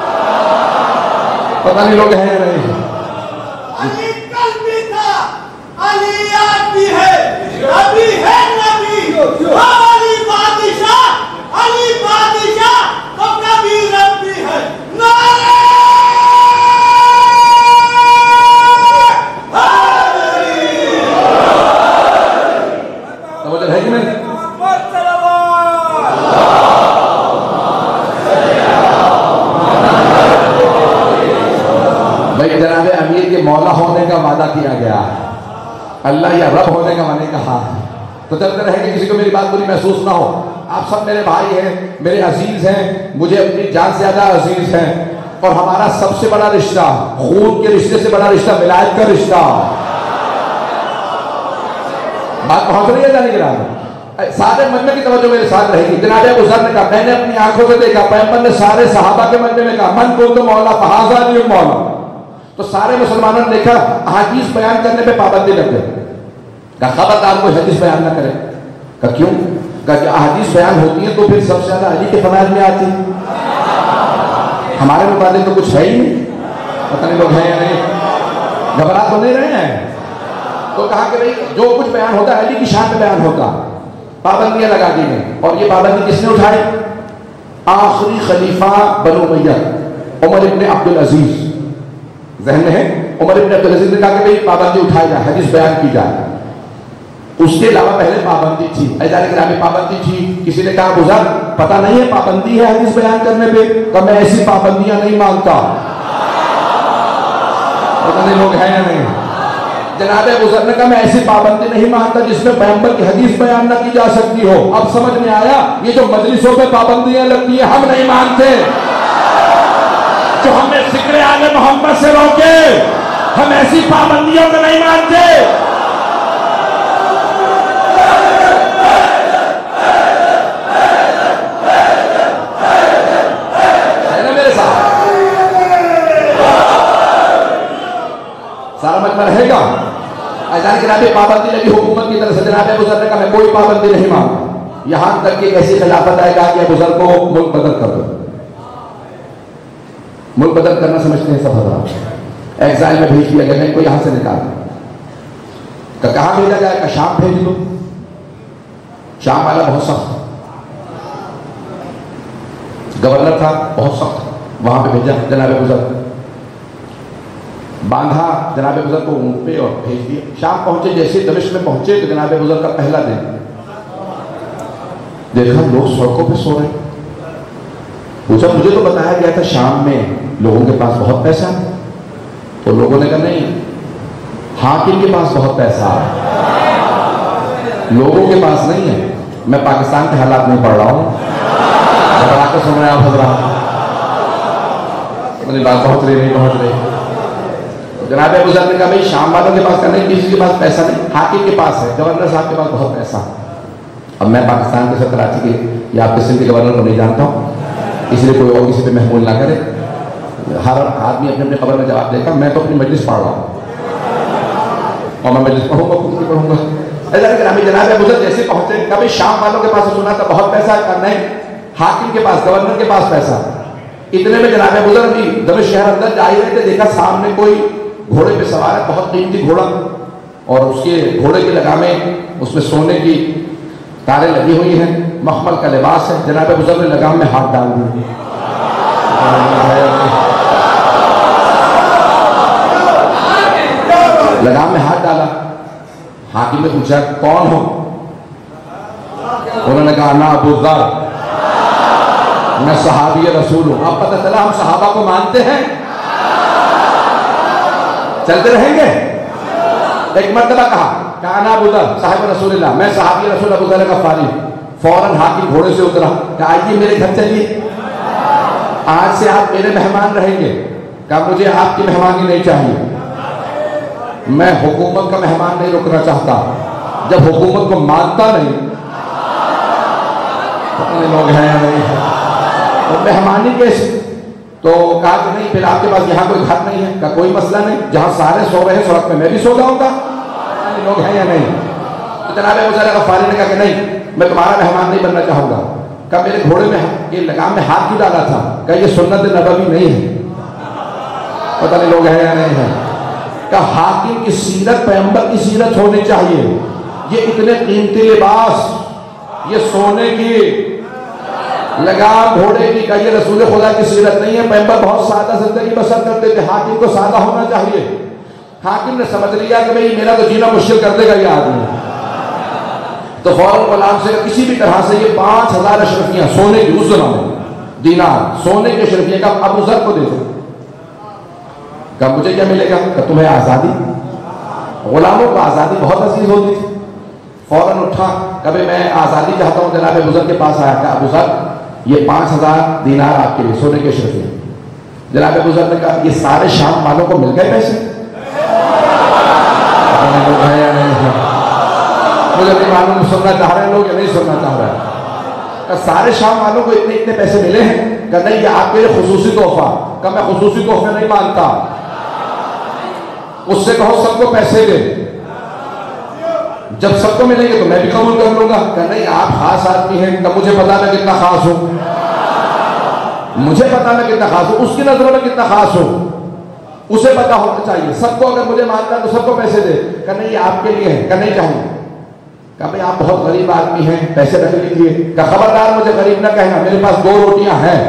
پتہ نہیں لوگ ہیں یا نہیں. علی کل بھی تھا, علی آج بھی ہے, ابھی ہے نبی. علی بادشاہ, علی بادشاہ تو کبھی رب بھی ہے. نعرہ توجہ ہے کہ نہیں. بھائی جناب امیر کے مولا ہونے کا وعدہ کیا گیا, اللہ یا رب ہونے کا میں نے کہا. تو چلتے رہے کہ کسی کو میری بات بری محسوس نہ ہو. آپ سب میرے بھائی ہیں, میرے عزیز ہیں, مجھے اپنی جان سے زیادہ عزیز ہیں. اور ہمارا سب سے بڑا رشتہ, خون کے رشتے سے بڑا رشتہ, ولایت کا رشتہ. بات پہنچ رہی ہے جانی گرام. سارے مجمع کی توجہ میرے ساتھ رہے گی. جناب ابو ذر نے کہا میں نے اپنی آنکھوں سے دیکھا, پیغمبر نے سارے صحابہ کے مجمع میں کہا من کنت مولا فہذا علی المولا. تو سارے مسلمانوں نے دیکھا احادیث بیان کرنے پہ پابندی لگ گئی. کہا خبردار کوئی حدیث بیان نہ کرے. کہا کیوں؟ کہا کہ احادیث بیان ہوتی ہیں تو پھر سب سے زیادہ علی کے فضائل میں آتی. ہمارے مطابق تو کچھ ہے ہی نہیں. پتہ نہیں لوگ ہیں یا نہیں, گھبرا تو نہیں رہے ہیں. تو کہا کہ بھئی جو کچھ بیان ہوتا ہے علی کی شان پہ بیان ہوتا. پابندیاں لگا دی گئی. اور یہ پابندی کس نے اٹھائی؟ آخری خلیفہ بنو امیہ عمر ابن عبد العزیز. ذہن میں ہے, عمر ابن عبد العزیز نے کہا کہ بھئی پابندی اٹھائی جائے, حدیث بیان کی جائے. اس کے علاوہ پہلے پابندی تھی, ایجاد کرام میں پابندی تھی. کسی نے کہا ابو ذر پتہ نہیں ہے پابندی ہے حدیث بیان کرنے پہ. کہ میں ایسی پابندیاں نہیں مانتا. پتہ نہیں لوگ ہیں یا نہیں. جناب ابو ذر نے کہا میں ایسی پابندی نہیں مانتا جس میں پیغمبر کی حدیث بیان نہ کی جا سکتی ہو. اب سمجھ میں آیا یہ جو مجلسوں پہ پابندیاں لگتی ہیں ہم نہیں مانتے. جو ہمیں ذکر آل محمد سے روکے ہم ایسی پابندیوں کو نہیں مانتے. ہے نا میرے ساتھ؟ سارا مجمع رہے گا. اذان کے نام پہ پابندی لگی حکومت کی طرف سے. جناب ابو ذر نے کہا میں کوئی پابندی نہیں مانتا. یہاں تک کہ ایک ایسی خلافت آئے گا کہ ابو ذر کو ملک بدل کر دو. ملک بدل کرنا سمجھتے ہیں سب حضرات. ایگزائل میں بھیج دیا گیا, ان کو یہاں سے نکال دیا. کہاں بھیجا جائے؟ کہ شام بھیج دو. شام والا بہت سخت گورنر تھا, بہت سخت, وہاں پہ بھیجا جناب ابو ذر. باندھا جناب ابو ذر کو اونٹ پہ اور بھیج دیا. شام پہنچے, جیسے دمشق میں پہنچے تو جناب ابو ذر کا پہلا دن دیکھا لوگ سڑکوں پہ سو رہے. پوچھا مجھے تو بتایا گیا تھا شام میں لوگوں کے پاس بہت پیسہ ہے. تو لوگوں نے کہا نہیں, حاکم کے پاس بہت پیسہ ہے, لوگوں کے پاس نہیں ہے. میں پاکستان کے حالات نہیں پڑھ رہا ہوں, بتا کے سن رہے ہیں آپ حضرات. میری بات پہنچ رہی نہیں پہنچ رہی؟ جناب ابو ذر نے کہا بھائی شام والوں کے پاس نہیں، کسی کے پاس پیسہ نہیں، حاکم کے پاس ہے، گورنر صاحب کے پاس بہت پیسہ۔ اب میں پاکستان کے ساتھ کراچی کے یا آپ کے سندھ کے گورنر کو نہیں جانتا ہوں، اس لیے کوئی اور کسی پہ محمول نہ کرے، ہر آدمی اپنے اپنے خبر میں جواب دے گا۔ میں تو اپنی مجلس پڑھ رہا ہوں اور میں مجلس پڑھوں گا، خود کی پڑھوں گا۔ جناب ابو ذر جیسے پہنچے کبھی شام والوں کے پاس سنا تھا بہت پیسہ ہے، نہیں حاکم کے پاس گورنر کے پاس پیسہ۔ اتنے میں جناب ابو ذر بھی دمشق شہر اندر جا ہی رہے تھے، دیکھا سامنے کوئی گھوڑے پہ سوار ہے، بہت قیمتی گھوڑا، اور اس کے گھوڑے کی لگامیں اس میں سونے کی تاریں لگی ہوئی ہیں، مخمل کا لباس ہے۔ جناب ابو ذر نے لگام میں ہاتھ ڈال دی، لگام میں ہاتھ ڈالا۔ حاکم نے پوچھا کون ہو؟ انہوں نے کہا انا ابو ذر، میں صحابی رسول ہوں۔ اب پتہ چلا ہم صحابہ کو مانتے ہیں، چلتے رہیں گے۔ ایک مرتبہ کہا انا ابو ذر صاحب رسول اللہ، میں صحابی رسول ابو ذر غفاری۔ فوراً حاکم گھوڑے سے اترا، کہا آئیے میرے گھر چلیے، آج سے آپ میرے مہمان رہیں گے۔ کہا مجھے آپ کی مہمانی نہیں چاہیے، میں حکومت کا مہمان نہیں رکنا چاہتا۔ جب حکومت کو مانتا نہیں، لوگ ہیں یا نہیں ہے، اور مہمانی کیسے؟ تو کہا کہ نہیں پھر آپ کے پاس یہاں کوئی گھر نہیں ہے؟ کہا کوئی مسئلہ نہیں، جہاں سارے سو رہے ہیں سڑک میں میں بھی سو جاؤں گا۔ لوگ ہیں یا نہیں؟ تو جناب ابو ذر غفاری نے کہا کہ نہیں میں تمہارا مہمان نہیں بننا چاہوں گا۔ کہا میرے گھوڑے میں یہ لگام میں ہاتھ کیوں ڈالا تھا؟ کہا یہ سنت نبوی نہیں ہے۔ پتہ نہیں لوگ ہیں یا نہیں ہے۔ کہ حاکم کی سیرت پیغمبر کی سیرت ہونی چاہیے۔ یہ اتنے قیمتی لباس، یہ سونے کی لگام گھوڑے کی، کہ یہ رسول خدا کی سیرت نہیں ہے۔ پیغمبر بہت سادہ زندگی بسر کرتے تھے، حاکم کو سادہ ہونا چاہیے۔ حاکم نے سمجھ لیا کہ بھئی میرا تو جینا مشکل کر دے گا یہ آدمی، تو فوراً غلام سے کسی بھی طرح سے یہ 5000 اشرفیاں سونے کی، اس زمانے میں دینار سونے کے اشرفیاں کا ابو ذر کو دے دو۔ کہا مجھے کیا ملے گا؟ کہ تمہیں آزادی۔ غلاموں کو آزادی بہت عزیز ہوتی تھی۔ فوراً اٹھا، کبھی میں آزادی چاہتا ہوں۔ جناب ابو ذر کے پاس آیا، کہ ابو ذر یہ 5000 دینار آپ کے لیے سونے کے اشرفیاں۔ جناب ابو ذر نے کہا یہ سارے شام والوں کو مل گئے پیسے؟ مجھے نہیں معلوم سننا چاہ رہے ہیں لوگ یا نہیں سننا چاہ رہے ہیں۔ کہ سارے شام والوں کو اتنے اتنے پیسے ملے ہیں؟ کہ نہیں یہ آپ کے لیے خصوصی تحفہ۔ کہ میں خصوصی تحفے نہیں مانتا، اس سے کہو سب کو پیسے دے، جب سب کو ملیں گے تو میں بھی قبول کر لوں گا۔ کہ نہیں آپ خاص آدمی ہیں، کہ مجھے پتا میں کتنا خاص ہوں، مجھے پتا میں کتنا خاص ہوں، اس کی نظروں میں کتنا خاص ہوں اسے پتا ہونا چاہیے۔ سب کو اگر مجھے مانتا ہے تو سب کو پیسے دے۔ کہ نہیں یہ آپ کے لیے ہے۔ کہ نہیں چاہیے۔ کہ بھئی آپ بہت غریب آدمی ہیں، پیسے رکھ لیجیے۔ کہ خبردار مجھے غریب نہ کہنا، میرے پاس 2 روٹیاں ہیں،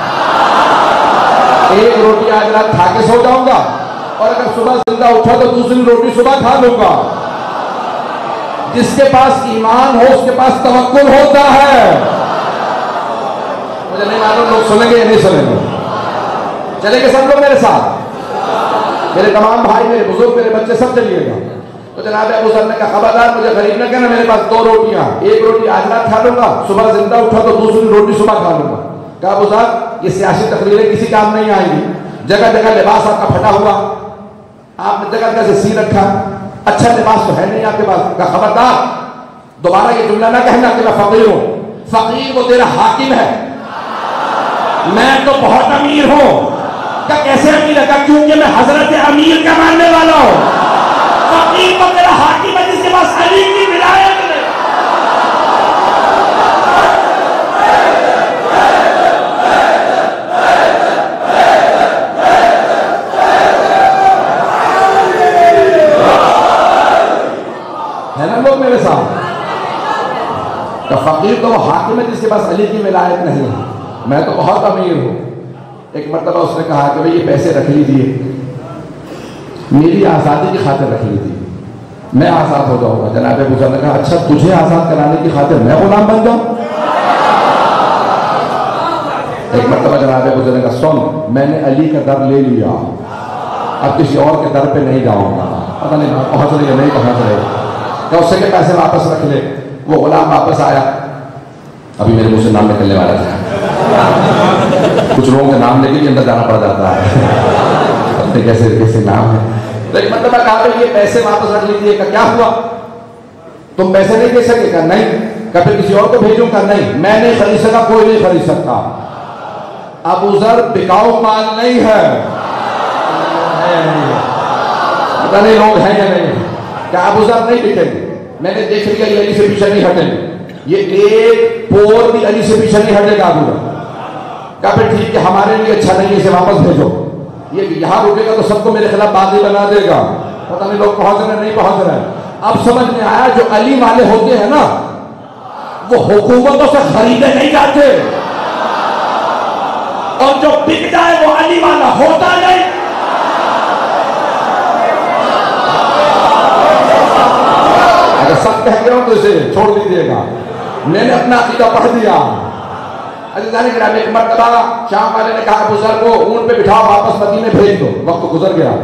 1 روٹی آج رات کھا کے سو جاؤں گا، اور اگر صبح زندہ اٹھا تو دوسری روٹی صبح کھا لوں گا۔ جس کے پاس ایمان ہو اس کے پاس توکل ہوتا ہے۔ مجھے نہیں معلوم لوگ سنیں گے یا نہیں سنیں گے۔ چلیں گے سب لوگ میرے ساتھ، میرے تمام بھائی، میرے بزرگ، میرے بچے سب چلیے گا۔ تو جناب ابو ذر نے کہا خبردار مجھے غریب نہ کہنا، میرے پاس 2 روٹیاں، 1 روٹی آج رات کھا لوں گا، صبح زندہ اٹھا تو دوسری روٹی صبح کھا لوں گا۔ کہا ابو ذر یہ سیاسی تقریریں کسی کام نہیں آئیں گی، جگہ جگہ لباس آپ کا پھٹا ہوا، آپ نے جگہ جگہ سے سی رکھا، اچھا لباس تو ہے نہیں آپ کے پاس۔ کہا خبردار دوبارہ یہ جملہ نہ کہنا کہ میں فقیر ہوں، فقیر وہ تیرا حاکم ہے، میں تو بہت امیر ہوں۔ کہ کیسے امیر ہے؟ کہ کیونکہ میں حضرت امیر کا ماننے والا ہوں۔ فقیر وہ تیرا حاکم ہے جس کے پاس علی کی ولایت ہے۔ ہے نا لوگ میرے ساتھ؟ کہ فقیر تو وہ حاکم ہے جس کے پاس علی کی ولایت نہیں ہے، میں تو بہت امیر ہوں۔ ایک مرتبہ اس نے کہا کہ بھئی یہ پیسے رکھ لیجئے، میری آزادی کی خاطر رکھ لیجئے، میں آزاد ہو جاؤں گا۔ جناب ابو ذر نے کہا اچھا تجھے آزاد کرانے کی خاطر میں غلام بن جاؤں؟ ایک مرتبہ جناب ابو ذر نے کہا سن میں نے علی کا در لے لیا، اب کسی اور کے در پہ نہیں جاؤں گا۔ پتہ نہیں پہنچ رہی ہے نہیں پہنچ رہے، کہ اس سے کہ پیسے واپس رکھ لے۔ وہ غلام واپس آیا، ابھی میرے منہ سے نام نکلنے والا تھا، کچھ لوگوں کے نام لے کے اندر جانا پڑ جاتا ہے، اپنے کیسے کیسے نام ہے. لیکن مطلب کہا کہ یہ پیسے واپس رکھ لیجیے. کہ کیا ہوا، تم پیسے نہیں دے سکے؟ کہ نہیں. کہ پھر کسی اور کو بھیجوں؟ کا نہیں، میں نہیں خرید سکا، کوئی نہیں خرید سکتا. ابو ذر بکاؤ مال نہیں ہے. پتہ نہیں لوگ ہیں یا نہیں. کہ ابو ذر نہیں بکیں گے. میں نے دیکھ لیا یہ علی سے پیچھے نہیں ہٹیں گے، یہ ایک پور بھی علی سے پیچھے نہیں ہٹے گا ابو ذر. کہا پھر ٹھیک ہے ہمارے لیے اچھا نہیں، اسے واپس بھیجو. یہ یہاں رکے گا تو سب کو میرے خلاف باغی بنا دے گا. پتہ نہیں لوگ پہنچ رہے نہیں پہنچ رہے. اب سمجھ میں آیا جو علی والے ہوتے ہیں نا وہ حکومتوں سے خریدے نہیں جاتے، اور جو بک جائے وہ علی والا ہوتا نہیں. اگر سب کہہ گیا ہوں تو اسے چھوڑ دیجیے گا. میں نے اپنا عقیدہ پڑھ دیا. ایک مرتبہ شام والے نے کہا ابو ذر کو اونٹ پہ بٹھاؤ واپس مدینے بھیج دو. وقت گزر گیا.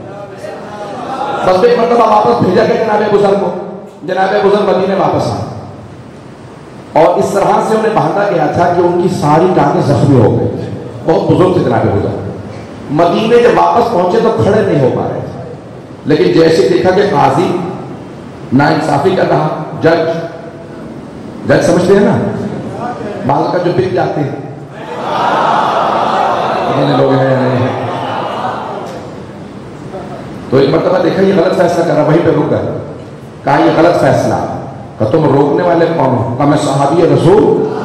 بس ایک مرتبہ واپس بھیجا گیا جناب ابو ذر کو. جناب ابو ذر مدینے واپس آئے اور اس طرح سے انہیں باندھا گیا تھا کہ ان کی ساری ٹانگیں زخمی ہو گئی تھی. بہت بزرگ تھے جناب ابو ذر. مدینے جب واپس پہنچے تو کھڑے نہیں ہو پا رہے تھے. لیکن جیسے دیکھا کہ قاضی ناانصافی کر رہا، جج سمجھتے ہیں نا بعض کا جو بک جاتے ہیں لوگ ہیں یا نہیں ہیں. تو ایک مرتبہ دیکھا یہ غلط فیصلہ کر رہا، وہیں پہ رک گئے. کہا یہ غلط فیصلہ. کہ تم روکنے والے کون ہو؟ کہا میں صحابی رسول.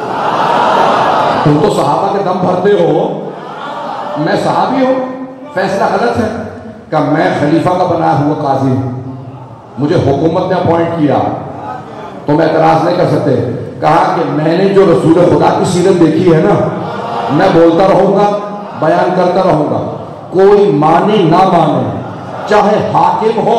تم تو صحابہ کے دم بھرتے ہو، میں صحابی ہوں، فیصلہ غلط ہے. کہ میں خلیفہ کا بنا ہوا قاضی ہوں، مجھے حکومت نے اپوائنٹ کیا، تم اعتراض نہیں کر سکتے. کہا کہ میں نے جو رسول خدا کی سیرت دیکھی ہے نا، میں بولتا رہوں گا، بیان کرتا رہوں گا، کوئی مانے نہ مانے، چاہے حاکم ہو.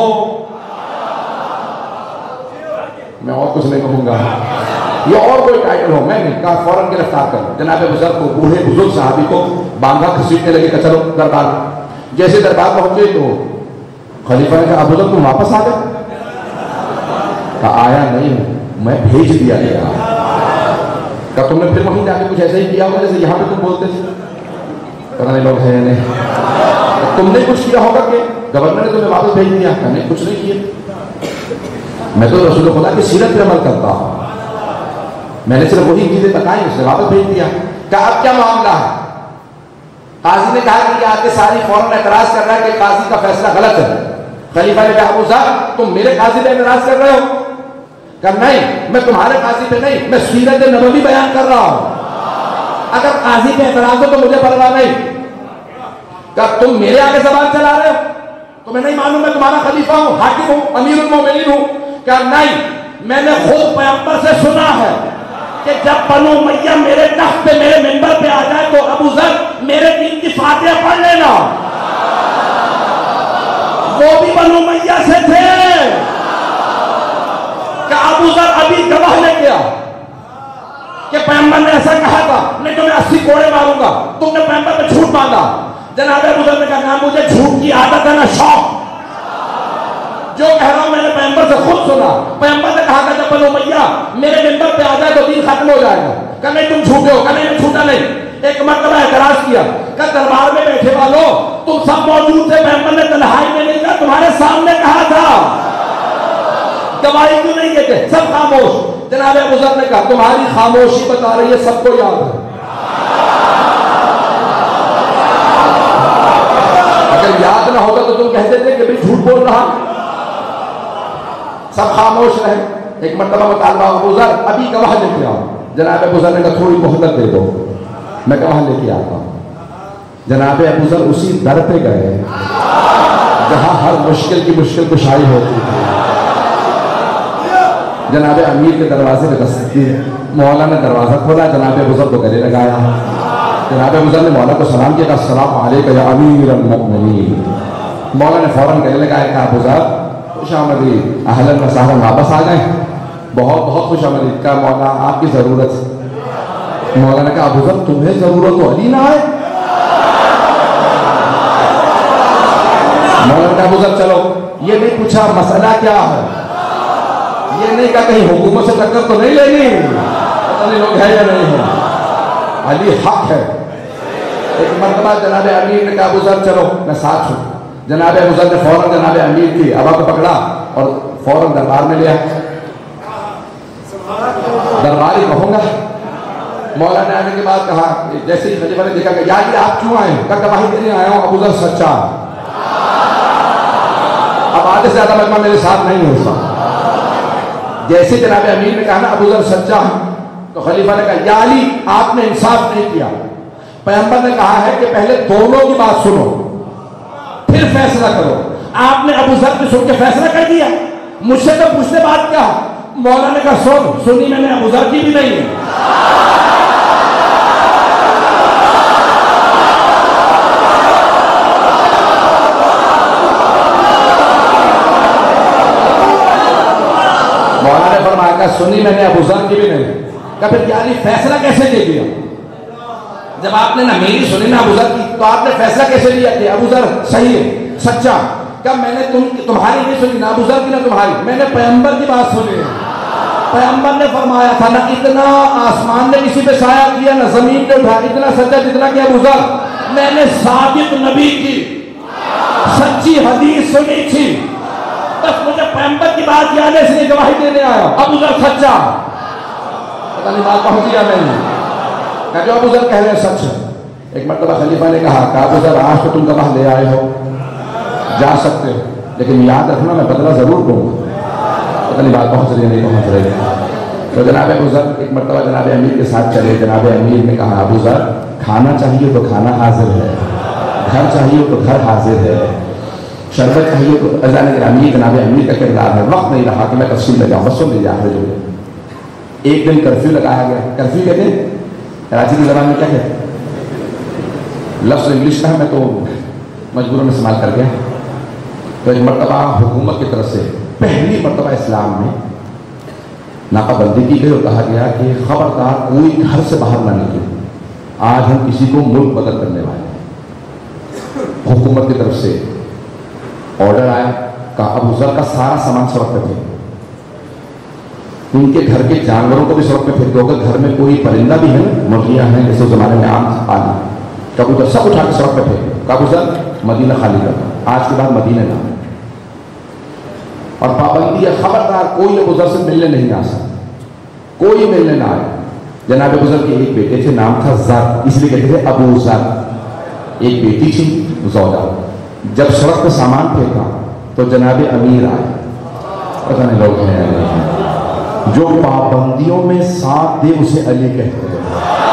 میں اور کچھ نہیں کہوں گا، یہ اور کوئی ٹائٹل ہو میں نہیں. کہا فوراً گرفتار کر. جناب بزرگ کو، بوڑھے بزرگ صحابی کو باندھا، گھسیٹنے لگے کہ چلو دربار. جیسے دربار پہنچے تو خلیفہ نے کہا ابو ذر تم واپس آ گئے؟ کہا آیا نہیں ہوں، میں بھیج دیا گیا. کہا تم نے پھر وہیں جا کے کچھ ایسا ہی کیا ہوگا جیسے یہاں پہ تم بولتے تھے؟ پتہ نہیں لوگ ہیں یا نہیں. تم نے کچھ کیا ہوگا کہ گورنر نے تمہیں واپس بھیج دیا؟ کہا نہیں کچھ نہیں کیا، میں تو رسول خدا کی سیرت پہ عمل کرتا ہوں، میں نے صرف وہی چیزیں بتائیں، اس نے واپس بھیج دیا. کہا اب کیا معاملہ ہے؟ قاضی نے کہا کہ یہ آتے ساری فوراً اعتراض کر رہا ہے کہ قاضی کا فیصلہ غلط ہے. خلیفہ نے کہا ابو ذر تم میرے قاضی پہ اعتراض کر رہے ہو؟ کہا نہیں، میں تمہارے قاضی پہ نہیں، میں سیرت نبوی بیان کر رہا ہوں. اگر قاضی پہ اعتراض ہو تو مجھے پرواہ نہیں. کہا تم میرے آگے زبان چلا رہے ہو؟ تمہیں نہیں معلوم میں تمہارا خلیفہ ہوں، حاکم ہوں، امیر المومنین ہوں؟ کہا نہیں، میں نے خود پیغمبر سے سنا ہے کہ جب بنو امیہ میرے تخت پہ، میرے منبر پہ آ جائے تو ابو ذر میرے دین کی فاتحہ پڑھ لینا. وہ بھی بنو امیہ سے تھے. کہ ابو ذر ابھی گواہ لے گیا کہ پیغمبر نے ایسا کہا تھا، نہیں تو میں 80 کوڑے ماروں گا، تم نے پیغمبر پہ جھوٹ باندھا. جناب ابو ذر نے کہا نہ مجھے جھوٹ کی عادت ہے نہ شوق، جو کہہ رہا ہوں میں نے پیغمبر سے خود سنا. پیغمبر نے کہا کہ جب بنو امیہ میرے منبر پہ آ جائے تو دین ختم ہو جائے گا. کہ نہیں تم جھوٹے ہو. کہ نہیں میں جھوٹا نہیں. ایک مرتبہ اعتراض کیا کہ دربار میں بیٹھے والوں تم سب موجود تھے، پیغمبر نے تنہائی میں نہیں کہا، تمہارے سامنے کہا تھا، گواہی کیوں نہیں دیتے؟ سب خاموش. جناب ابو ذر نے کہا تمہاری خاموشی بتا رہی ہے سب کو یاد ہے. اگر یاد نہ ہوگا تو تم کہتے تھے کہ بھئی جھوٹ بول رہا. سب خاموش رہے. ایک مرتبہ مطالبہ ابو ذر ابھی گواہ لے کے آؤ. جناب ابو ذر نے کہا تھوڑی مہلت دے دو، میں گواہ لے کے آتا ہوں. جناب ابو ذر اسی در پہ گئے جہاں ہر مشکل کی مشکل کشائی ہوتی تھی. جناب امیر کے دروازے پہ دستک دی. مولا نے دروازہ کھولا، جناب ابو ذر کو گلے لگایا. جناب ابو ذر نے مولا کو سلام کیا، السلام علیکم یا امیر المؤمنین. مولا نے فوراً گلے لگایا. کہا ابو ذر خوش آمدید، اہلاً و سہلاً، واپس آ گئے؟ بہت بہت خوش آمدید. کہا مولا آپ کی ضرورت ہے. مولا نے کہا ابو ذر تمہیں ضرورت تو علی نہ آئے؟ مولا نے کہا ابو ذر چلو، یہ نہیں پوچھا مسئلہ کیا ہے، یہ نہیں کہا کہیں حکومت سے ٹکر تو نہیں لینی، پتہ نہیں لوگ ہے یا نہیں ہے. علی حق ہے. ایک مرتبہ جناب امیر نے کہا ابو ذر چلو میں ساتھ ہوں. جناب ابو ذر نے فوراً جناب امیر کی ابا کو پکڑا اور فوراً دربار میں لیا. دربار ہی کہوں گا. مولا نے آنے کے بعد کہا جیسے ہی خلیفہ نے دیکھا کہ یا جی آپ کیوں آئے؟ کہا گواہی دینے آیا ہوں ابو ذر سچا. اب آدھے سے زیادہ مجمع میرے ساتھ نہیں ہے اس وقت. جیسے جناب امیر نے کہا نا ابو ذر سچا تو خلیفہ نے کہا یا علی آپ نے انصاف نہیں کیا. پیغمبر نے کہا ہے کہ پہلے دونوں کی بات سنو پھر فیصلہ کرو. آپ نے ابو ذر کی سن کے فیصلہ کر دیا. مجھ سے تو پوچھنے بات کیا. مولا نے کہا سنی میں نے ابو ذر کی بھی نہیں ہے. مولا نے فرمایا کہ سنی میں نے ابو ذر کی بھی نہیں. کہ پھر یعنی فیصلہ کیسے دے دیا؟ جب آپ نے نہ میری سنی نہ ابو ذر کی تو آپ نے فیصلہ کیسے لیا کہ ابو ذر صحیح ہے سچا؟ کہ میں نے تمہاری نہیں سنی نہ ابو ذر کی نہ تمہاری. میں نے پیغمبر کی بات سنی ہے. پیغمبر نے فرمایا تھا نہ اتنا آسمان نے کسی پہ سایہ کیا نہ زمین پہ اٹھا اتنا سچا جتنا کہ ابو ذر. میں نے صادق نبی کی سچی حدیث سنی تھی. بس مجھے پیغمبر کی بات یاد ہے اس لیے گواہی دینے آیا. ابو ذر سچا. پتہ نہیں بات پہنچ گیا میں نے کہ جو ابو ذر کہہ رہے ہیں سچ ہے. ایک مرتبہ خلیفہ نے کہا کہ ابو ذر آج تو تم گواہ لے آئے ہو جا سکتے ہو لیکن یاد رکھنا میں بدلہ ضرور دوں گا. پتہ نہیں بات پہنچ رہی ہے نہیں پہنچ رہی. تو جناب ابو ذر ایک مرتبہ جناب امیر کے ساتھ چلے. جناب امیر نے کہا ابو ذر کھانا چاہیے تو کھانا حاضر ہے, گھر چاہیے تو گھر حاضر ہے, شربت چاہیے تو اللہ نے گرامی. جناب امیر کا کردار ہے. وقت نہیں رہا کہ میں تفصیل میں جاؤں. بس سن لیجیے آخر جو ایک دن کرفیو لگایا گیا. کرفیو کہتے ہیں کراچی کی زبان میں کیا کہتے ہیں؟ لفظ انگلش کا ہے میں تو مجبوراً استعمال کر گیا. تو ایک مرتبہ حکومت کی طرف سے پہلی مرتبہ اسلام میں ناکہ بندی کی گئی اور کہا گیا کہ خبردار کوئی گھر سے باہر نہ نکلے, آج ہم کسی کو ملک بدل کرنے والے ہیں. حکومت کی طرف سے آرڈر آیا. کہا ابو ذر کا سارا سامان سڑک پہ پھینک, ان کے گھر کے جانوروں کو بھی سڑک پہ پھینک دو. اگر گھر میں کوئی پرندہ بھی ہے نا, مرغیاں ہیں جیسے زمانے میں عام پالی, کبوتر سب اٹھا کے سڑک پہ پھینک. ابو ذر مدینہ خالی کرنا, آج کے بعد مدینہ نہ. اور پابندی ہے خبردار کوئی ابو ذر سے ملنے نہیں آ سکتا, کوئی ملنے نہ آئے. جناب ابو ذر کے ایک بیٹے تھے, نام تھا زر, اس لیے کہتے تھے ابو ذر. ایک بیٹی تھی زوجہ. جب سڑک پہ سامان پھینکا تو جناب امیر آئے. پتہ نہیں لوگ ہیں جو پابندیوں میں ساتھ دے اسے علی کہتے ہیں.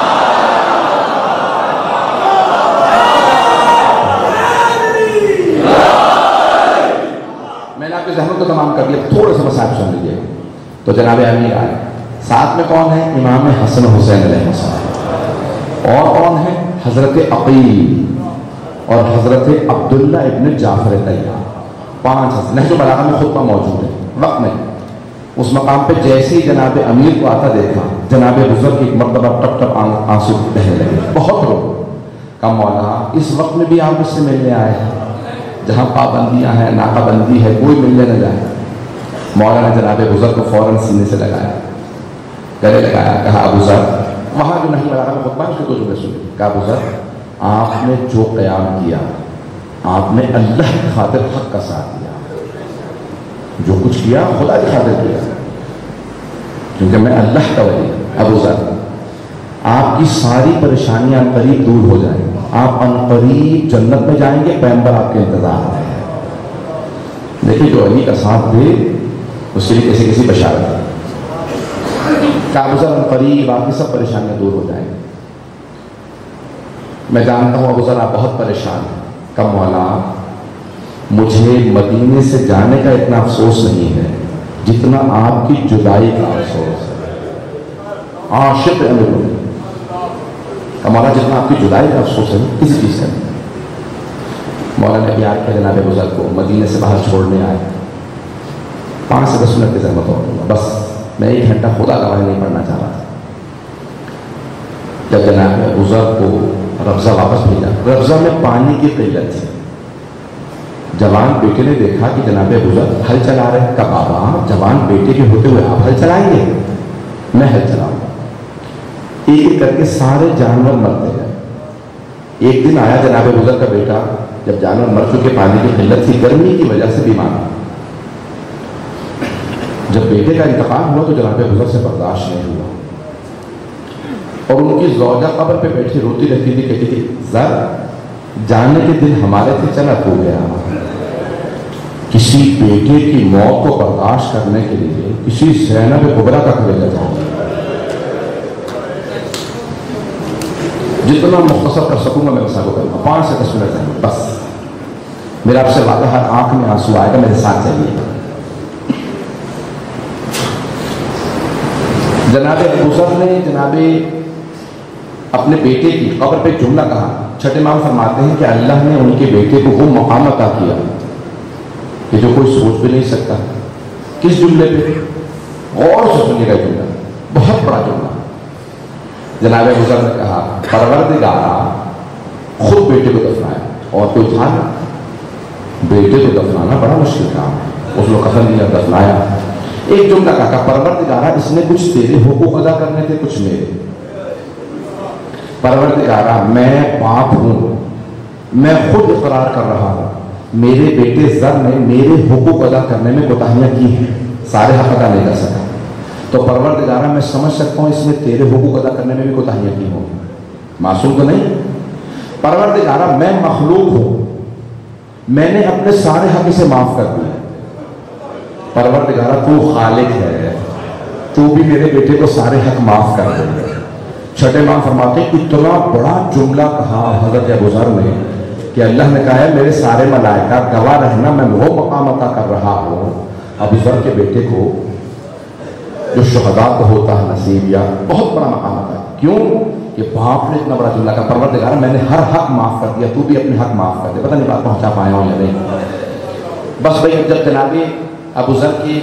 میں نے آپ کے ذہنوں کو تمام کر دیا, تھوڑے سے مسائل سن لیجیے. تو جناب امیر آئے. ساتھ میں کون ہے؟ امام حسن حسین علیہ السلام. اور کون ہے؟ حضرت عقیل اور حضرت عبداللہ ابن جعفر طیار. 5 حسن. نہج البلاغہ میں خطبہ موجود ہے, وقت نہیں. اس مقام پہ جیسے ہی جناب امیر کو آتا دیکھا, جناب بزرگ ایک مرتبہ ٹپ ٹپ آنسو بہنے لگے, بہت رو. کہا مولا اس وقت میں بھی آپ اس سے ملنے آئے ہیں جہاں پابندیاں ہیں, ناکہ بندی ہے, کوئی ملنے نہ جائے. مولا نے جناب بزرگ کو فوراً سینے سے لگایا, گلے لگایا. کہا ابو ذر, وہاں جو نہیں لگا میں خطبہ اس کے 2 جملے سنے. کہا ابو ذر آپ نے جو قیام کیا, آپ نے اللہ کی خاطر حق کا ساتھ دیا. جو کچھ کیا خدا کی خاطر کیا, کیونکہ میں اللہ کا ولی. ابو ذر آپ کی ساری پریشانیاں عنقریب دور ہو جائیں, آپ عنقریب جنت میں جائیں گے, پیغمبر آپ کے انتظار ہے. دیکھیے جو علی کا ساتھ دے اس کے لیے کسی کسی بشارت ہے. کہا ابو ذر عنقریب آپ کی سب پریشانیاں دور ہو جائیں گی. میں جانتا ہوں ابو ذر آپ بہت پریشان ہیں. کہا مولا مجھے مدینے سے جانے کا اتنا افسوس نہیں ہے جتنا آپ کی جدائی کا افسوس ہے. عاشق امیر, مولا جتنا آپ کی جدائی کا افسوس ہے کسی چیز کا نہیں. مولا نے پیار کیا جناب بزرگ کو مدینے سے باہر چھوڑنے آئے. 5 سے 10 منٹ کی زحمت ہو گئی, بس میں 1 گھنٹہ خدا گواہی نہیں پڑھنا چاہ رہا تھا. جب جناب بزرگ کو ربضہ واپس بھیجا, ربضہ میں پانی کی قلت تھی. جوان بیٹے نے دیکھا کہ جناب بزرگ ہل چلا رہے. کہا بابا جوان بیٹے کے ہوتے ہوئے آپ ہل چلائیں گے؟ میں ہل چلاؤں. ایک ایک کر کے سارے جانور مرتے گئے. ایک دن آیا جناب ابوذر کا بیٹا، جب جانور مر چکے، پانی کی قلت تھی، گرمی کی وجہ سے بیمار. جب بیٹے کا انتقال ہوا تو جناب ابوذر سے برداشت نہیں ہوا، اور ان کی زوجہ قبر پہ بیٹھی روتی رہتی تھی، کہتی تھی ذر جانے کے دن ہمارے تھے، چلا تو گیا. کسی بیٹے کی موت کو برداشت کرنے کے لیے کسی زینب کبریٰ کا کلیجہ جاؤ. جتنا مختصر کر سکوں گا میں اس کو کروں گا، 5 سے 10 منٹ جائیں بس. میرا آپ سے وعدہ، ہر آنکھ میں آنسو آئے گا، میرے ساتھ چلیے. جناب ابوذر نے جناب اپنے بیٹے کی قبر پہ جملہ کہا. چھٹے امام فرماتے ہیں کہ اللہ نے ان کے بیٹے کو وہ مقام عطا کیا کہ جو کوئی سوچ بھی نہیں سکتا. کس جملے پہ؟ غور سے سنیے گا جملہ، بہت بڑا جملہ. جناب ابوذر نے کہا پروردگارا خود بیٹے کو دفنایا، اور کوئی تھا نا، بیٹے کو دفنانا بڑا مشکل کام ہے، اس نے کفن دیا، دفنایا. ایک جملہ کہا پروردگارا اس نے کچھ تیرے حقوق ادا کرنے تھے، کچھ میرے. پروردگارا میں باپ ہوں، میں خود اقرار کر رہا ہوں میرے بیٹے زر نے میرے حقوق ادا کرنے میں کوتاہیاں کی ہیں، سارے حق ادا نہیں کر سکا. تو پروردگارا میں سمجھ سکتا ہوں اس نے تیرے حقوق ادا کرنے میں بھی کوتاہیاں کی ہوں، معصوم تو نہیں. پروردگارا میں مخلوق ہوں، میں نے اپنے سارے حق اسے معاف کر دیا. پروردگارا تو خالق ہے، تو بھی میرے بیٹے کو سارے حق معاف کر دے. چھٹے امام فرماتے ہیں اتنا بڑا جملہ کہا حضرت ابوذر نے کہ اللہ نے کہا ہے میرے سارے ملائکہ گواہ رہنا، میں وہ مقام عطا کر رہا ہوں ابوذر کے بیٹے کو جو شہداء کو ہوتا ہے نصیب، یا بہت بڑا مقام عطا. کیوں کہ باپ نے اتنا بڑا جملہ کہا پروردگار میں نے ہر حق معاف کر دیا، تو بھی اپنے حق معاف کر دے. پتہ نہیں بات پہنچا پایا ہوں یا نہیں. بس بھائی جب جناب ابوذر کے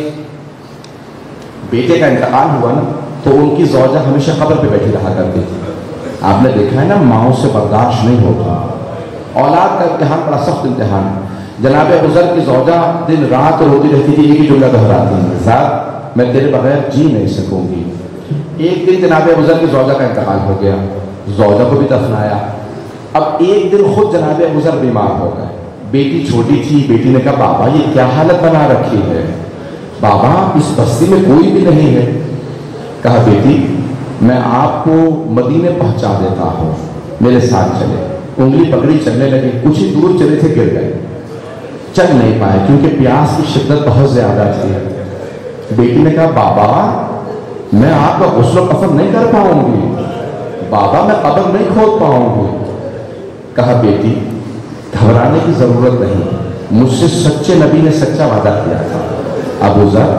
بیٹے کا انتقال ہوا نا، تو ان کی زوجہ ہمیشہ قبر پہ بیٹھی رہا کرتی تھی. آپ نے دیکھا ہے نا، ماؤں سے برداشت نہیں ہوتا. اولاد کا امتحان بڑا سخت امتحان ہے. جناب ابوذر کی زوجہ دن رات روتی رہتی تھی، ایک ہی جملہ دہراتی ہیں صاحب میں تیرے بغیر جی نہیں سکوں گی. ایک دن جناب ابوذر کی زوجہ کا انتقال ہو گیا، زوجہ کو بھی دفنایا. اب ایک دن خود جناب ابوذر بیمار ہو گئے. بیٹی چھوٹی تھی، بیٹی نے کہا بابا یہ کیا حالت بنا رکھی ہے، بابا اس بستی میں کوئی بھی نہیں ہے. کہا بیٹی میں آپ کو مدینے پہنچا دیتا ہوں، میرے ساتھ چلے. انگلی پکڑی، چلنے لگے. کچھ ہی دور چلے تھے، گر گئے، چل نہیں پائے کیونکہ پیاس کی شدت بہت زیادہ تھی. بیٹی نے کہا بابا میں آپ کا غسل و کفن نہیں کر پاؤں گی، بابا میں قبر نہیں کھود پاؤں گی. کہا بیٹی گھبرانے کی ضرورت نہیں، مجھ سے سچے نبی نے سچا وعدہ کیا تھا. ابوذر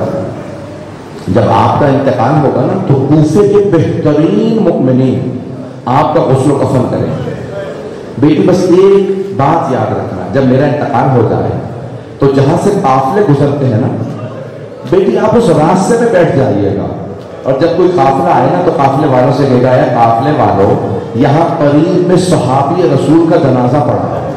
جب آپ کا انتقال ہوگا نا تو کوفے کے بہترین مؤمنین آپ کا غسل و کفن کریں گے. بیٹی بس ایک بات یاد رکھنا، جب میرا انتقال ہو جائے تو جہاں سے قافلے گزرتے ہیں نا بیٹی آپ اس راستے میں بیٹھ جائیے گا، اور جب کوئی قافلہ آئے نا تو قافلے والوں سے کہے گا ہے قافلے والوں یہاں قریب میں صحابی رسول کا جنازہ پڑا ہے.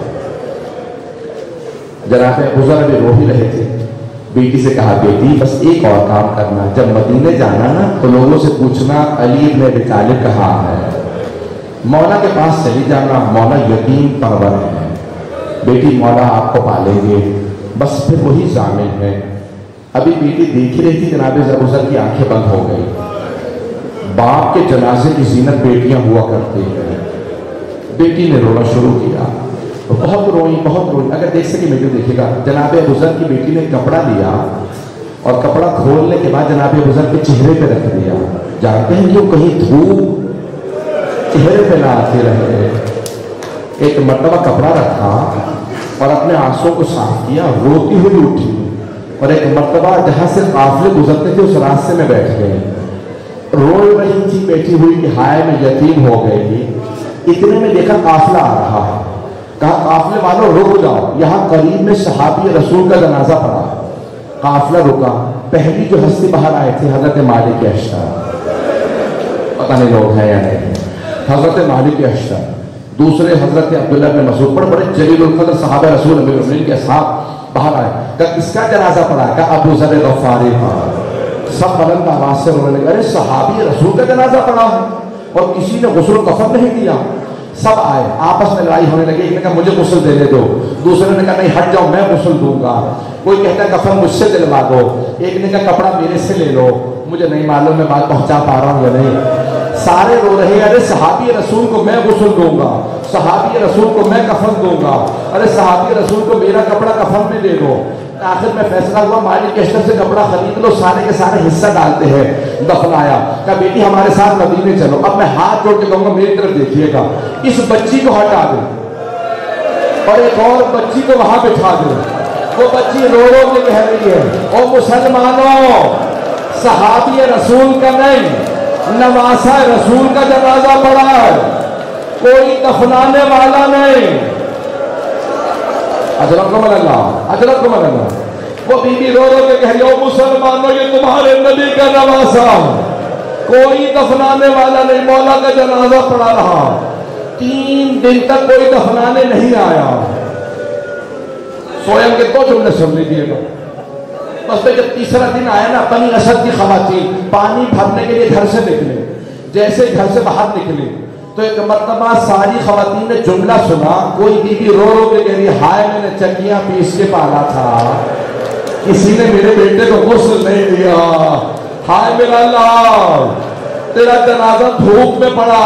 جناب ابوذر بھی رو ہی رہے تھے. بیٹی سے کہا بیٹی بس ایک اور کام کرنا، جب مدینے جانا نا تو لوگوں سے پوچھنا علی ابن ابی طالب کہاں ہے، مولا کے پاس چلی جانا، مولا یتیم پرور ہے. بیٹی مولا آپ کو پالیں گے، بس پھر وہی ضامن ہے. ابھی بیٹی دیکھ رہی تھی جناب ابوذر کی آنکھیں بند ہو گئی. باپ کے جنازے کی زینت بیٹیاں ہوا کرتی ہیں. بیٹی نے رونا شروع کیا، بہت روئی بہت روئی. اگر دیکھ سکے ویڈیو دیکھیے گا. جناب ابوذر کی بیٹی نے کپڑا لیا اور کپڑا کھولنے کے بعد جناب ابوذر کے چہرے پہ رکھ دیا. جانتے ہیں جو کہیں دھوپ چہرے پہ نہ آتے رہے. ایک مرتبہ کپڑا رکھا اور اپنے آنسوں کو صاف کیا، روتی ہوئی اٹھی. اور ایک مرتبہ جہاں سے قافلے گزرتے تھے اس راستے میں بیٹھ گئے. رو رہی تھی بیٹھی ہوئی کہ ہائے میں یتیم ہو گئی تھی. اتنے میں دیکھا قافلہ آ رہا ہے. کہا قافلے والوں رک جاؤ، یہاں قریب میں صحابی رسول کا جنازہ پڑا. قافلہ رکا. پہلی جو ہستی باہر آئے تھے حضرت مالک اشتر، پتہ نہیں لوگ ہیں یا نہیں، حضرت مالک اشتر. دوسرے حضرت عبداللہ بن مسعود، بڑے جلیل القدر صحابہ رسول امیر المؤمنین کے اصحاب باہر آئے. کہا کس کا جنازہ پڑا؟ کہا ابوذر غفاری کا. سب بلند آواز سے رونے لگے، ارے صحابی رسول کا جنازہ پڑا ہے. اور کسی نے غسل و کفن نہیں دیا. سب آئے, آپس میں لڑائی ہونے لگی. ایک نے کہا مجھے غسل دینے دو, دوسرے نے کہا نہیں ہٹ جاؤ میں غسل دوں گا. کوئی کہتا ہے کفن مجھ سے دلوا دو, ایک نے کہا کپڑا میرے سے لے لو. مجھے نہیں معلوم میں بات پہنچا پا رہا ہوں یا نہیں. سارے رو رہے ہیں, ارے صحابی رسول کو میں غسل دوں گا, صحابی رسول کو میں کفن دوں گا, ارے صحابی رسول کو میرا کپڑا کفن میں دے دو. آخر میں فیصلہ ہوا مالک کیشتر سے کپڑا خرید لو, سارے کے سارے حصہ ڈالتے ہیں. دفنایا, کہا بیٹی ہمارے ساتھ مدینے چلو. اب میں ہاتھ جوڑ کے کہوں گا میری طرف دیکھیے گا, اس بچی کو ہٹا دے اور ایک اور بچی کو وہاں بٹھا دے. وہ بچی رو رو کے کہہ رہی ہے, او مسلمانوں, صحابی رسول کا نہیں نواسہ رسول کا جنازہ پڑا ہے, کوئی دفنانے والا نہیں. اجرکم اللہ, اجرکم اللہ. وہ بی بی رو رو کے کہہ رہی ہے, او مسلمانوں یہ تمہارے نبی کا نواسہ, کوئی دفنانے والا نہیں. مولا کا جنازہ پڑا رہا, 3 دن تک کوئی دفنانے نہیں آیا. سویم کے 2 جملے سن لیجیے گا. بس جب تیسرا دن آیا نا, بنی اسد کی خواتین پانی بھرنے کے لیے گھر سے نکلے. جیسے گھر سے باہر نکلے تو ایک مرتبہ ساری خواتین نے جملہ سنا. کوئی بی بی رو رو کے کہہ رہی, ہائے میں نے چکیاں پیس کے پالا تھا, کسی نے میرے بیٹے کو غسل نہیں دیا, ہائے میرا اللہ تیرا جنازہ دھوپ میں پڑا.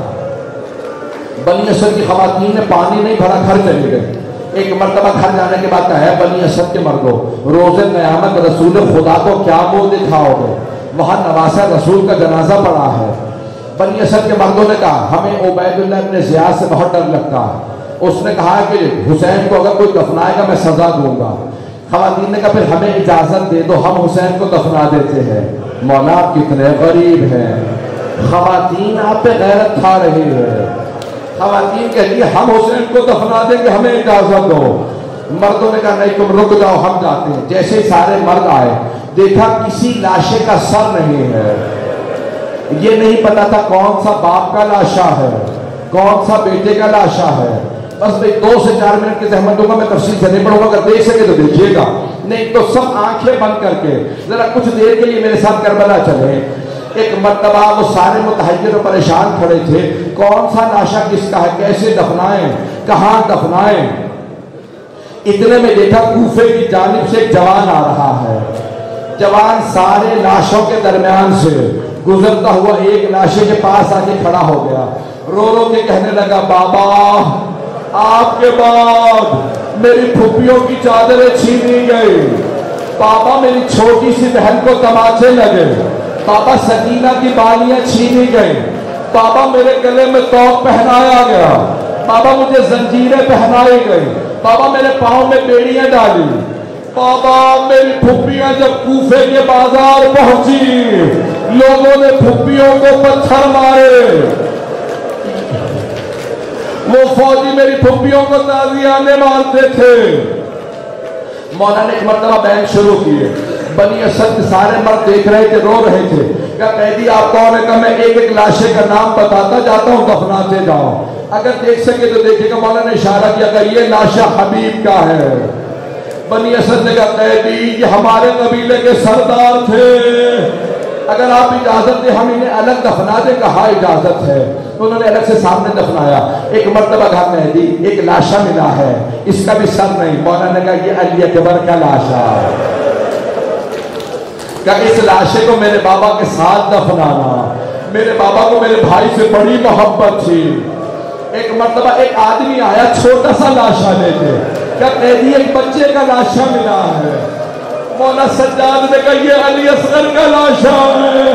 بنی اسد کی خواتین نے پانی نہیں بھرا, گھر چلے گئے. ایک مرتبہ گھر جانے کے بعد ہے, بنی اسد کے مردوں روز قیامت رسول خدا کو کیا منہ دکھاؤ گے, وہاں نواسہ رسول کا جنازہ پڑا ہے. بنی اسد کے مردوں نے کہا ہمیں عبید اللہ ابن زیاد سے بہت ڈر لگتا ہے, اس نے کہا کہ حسین کو اگر کوئی دفنائے گا میں سزا دوں گا. خواتین نے کہا پھر ہمیں اجازت دے دو, ہم حسین کو دفنا دیتے ہیں. مولا آپ کتنے غریب ہیں, خواتین آپ پہ غیرت کھا رہی ہے. خواتین کہتی ہے ہم حسین کو دفنا دیں گے, ہمیں اجازت دو. مردوں نے کہا نہیں تم رک جاؤ ہم جاتے ہیں. جیسے سارے مرد آئے, دیکھا کسی لاشے کا سر نہیں ہے. یہ نہیں پتا تھا کون سا باپ کا لاشا ہے, کون سا بیٹے کا لاشا ہے. بس بھئی 2 سے 4 منٹ کی زحمت دوں گا, میں تفصیل سے نہیں پڑھوں گا, اگر دیکھ سکے تو دیکھیے گا, نہیں تو سب آنکھیں بند کر کے ذرا کچھ دیر کے لیے میرے ساتھ کربلا چلے. ایک مرتبہ وہ سارے متحیر و پریشان کھڑے تھے, کون سا لاشا کس کا ہے, کیسے دفنائیں, کہاں دفنائیں. اتنے میں دیکھا کوفے کی جانب سے ایک جوان آ رہا ہے. جوان سارے لاشوں کے درمیان سے گزرتا ہوا ایک لاشے کے پاس آ کے کھڑا ہو گیا. رو رو کے کہنے لگا بابا آپ کے بعد میری پھپھیوں کی چادریں چھینی گئی, بابا میری چھوٹی سی بہن کو تماچے لگے, بابا سکینہ کی بالیاں چھینی گئی, بابا میرے گلے میں توق پہنایا گیا, بابا مجھے زنجیریں پہنائی گئی, بابا میرے پاؤں میں بیڑیاں ڈالی. بابا میری پھپھیاں جب کوفے کے بازار پہنچی, لوگوں نے پھپھیوں کو پتھر مارے. وہ فوجی میری پھپھیوں کو تازیانے مارتے تھے. مولا نے ایک مرتبہ بیان شروع کیے. بنی اسد سارے مرد دیکھ رہے تھے, رو رہے تھے. کیا قیدی آپ کون ہے؟ کہ میں ایک ایک لاشے کا نام بتاتا جاتا ہوں, دفناتے جاؤ, اگر دیکھ سکے تو دیکھے گا. مولا نے اشارہ کیا کہ یہ لاشا حبیب کا ہے. بنی اسد نے کہا قیدی یہ ہمارے قبیلے کے سردار تھے, اگر آپ اجازت دیں ہم انہیں الگ دفنا دیں. کہا اجازت ہے. تو انہوں نے الگ سے سامنے دفنایا. ایک مرتبہ کہا مہدی ایک لاشا ملا ہے, اس کا بھی سر نہیں. مولا نے کہا یہ علی اکبر کا لاشا ہے, کہ اس لاشے کو میرے بابا کے ساتھ دفنانا. میرے بابا کو میرے بھائی سے بڑی محبت تھی. ایک مرتبہ ایک آدمی آیا چھوٹا سا لاشا لے کے, کیا قیدی ایک بچے کا لاشا ملا ہے. مولا سجاد نے کہا یہ علی اصغر کا لاشا ہے,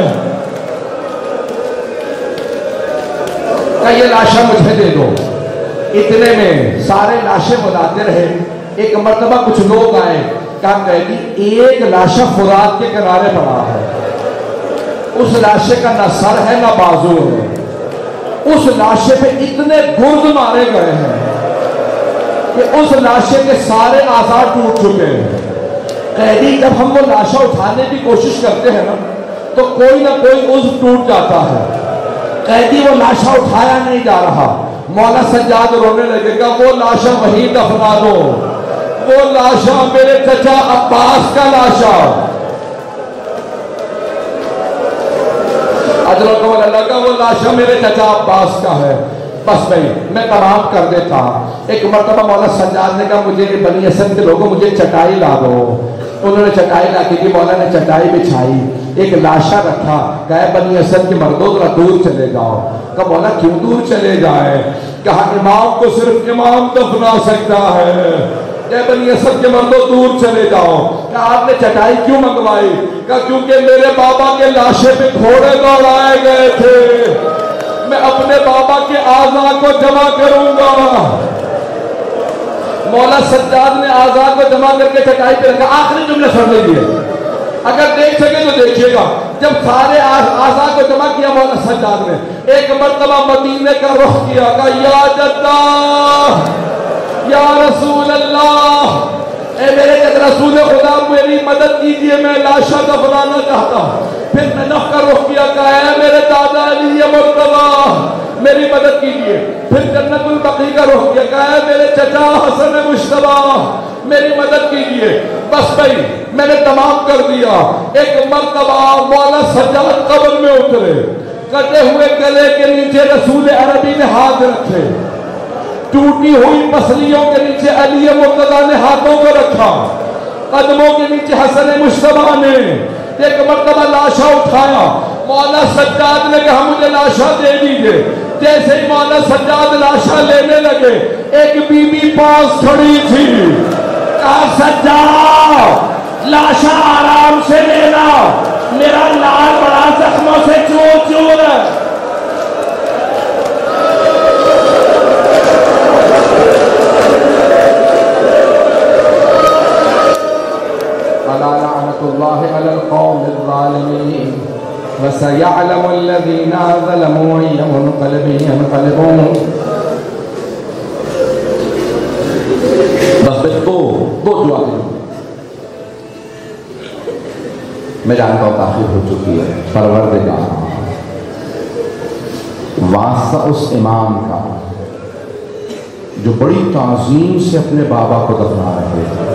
کہ یہ لاشا مجھے دے دو. اتنے میں سارے لاشے بلاتے رہے. ایک مرتبہ کچھ لوگ آئے, کہا قیدی ایک لاشا فرات کے کنارے پڑا ہے, اس لاشے کا نہ سر ہے نہ بازو ہے, اس لاشے پہ اتنے گرد مارے گئے ہیں کہ اس لاشے کے سارے اعضاء ٹوٹ چکے ہیں. قیدی جب ہم وہ لاشا اٹھانے کی کوشش کرتے ہیں نا تو کوئی نہ کوئی عضو ٹوٹ جاتا ہے. قیدی وہ لاشا اٹھایا نہیں جا رہا. مولا سجاد رونے لگے گا وہ لاشا وہیں دفنا دو, وہ لاشا میرے چچا عباس کا لاشا. اجرکم اللہ کا وہ لاشا میرے چچا عباس کا ہے. بس بھائی میں تمام کر دیتا. ایک مرتبہ مولا سجاد نے کہا مجھے بنی اسد کے لوگوں مجھے چٹائی لا دو. انہوں نے چٹائی لا کے دی. مولا نے چٹائی بچھائی, ایک لاشا رکھا. کہا بنی اسد کے مردوں ذرا دور چلے جاؤ. کہا مولا کیوں دور چلے جائیں؟ کہا امام کو صرف امام دفنا سکتا ہے. کہ بنی اسد کے مردوں دور چلے جاؤ. کہا آپ نے چٹائی کیوں منگوائی؟ کہا کیونکہ میرے بابا کے لاشے پہ گھوڑے دوڑائے گئے تھے, میں اپنے بابا کے اعضاء کو جمع کروں گا. مولا سجاد نے اعضاء کو جمع کر کے چٹائی پہ رکھا. آخری جملے سن لیجیے, اگر دیکھ سکے تو دیکھیے گا. جب سارے اعضاء کو جمع کیا مولا سجاد نے, ایک مرتبہ مدینے کا رخ کیا. کہا یا جدہ یا رسول اللہ, اے میرے رسول خدا میری مدد کیجئے, میں لاشا دفنانا چاہتا ہوں. پھر میں نف کا رخ کیا. کہا اے میرے دادا علی مرتضی میری مدد کیجئے. پھر جنت البقیع کا رخ کیا. کہا اے میرے چچا حسن مجتبیٰ میری مدد کیجئے. بس بھائی میں نے تمام کر دیا. ایک مرتبہ مولا سجاد قبر میں اترے, کٹے ہوئے گلے کے نیچے رسول عربی نے ہاتھ رکھے, ٹوٹی ہوئی پسلیوں کے نیچے علی مرتضیٰ نے ہاتھوں کو رکھا, قدموں کے نیچے حسن مجتبیٰ نے. ایک مرتبہ لاشا اٹھایا. مولا سجاد نے کہا مجھے لاشا دے دیجئے. جیسے ہی مولا سجاد لاشا لینے لگے, ایک بی بی پاس کھڑی تھی. کہا سجاد لاشا آرام سے لینا, میرا لال بڑا زخموں سے چور چور ہے. اللہ علی القوم الظالمین وسيعلم الذين ظلموا أي منقلب ينقلبون. بس دو دعا کروں. میں جانتا ہوں تاخیر ہو چکی ہے. پروردگار واسطہ اس امام کا جو بڑی تعظیم سے اپنے بابا کو دفنا رہے تھے.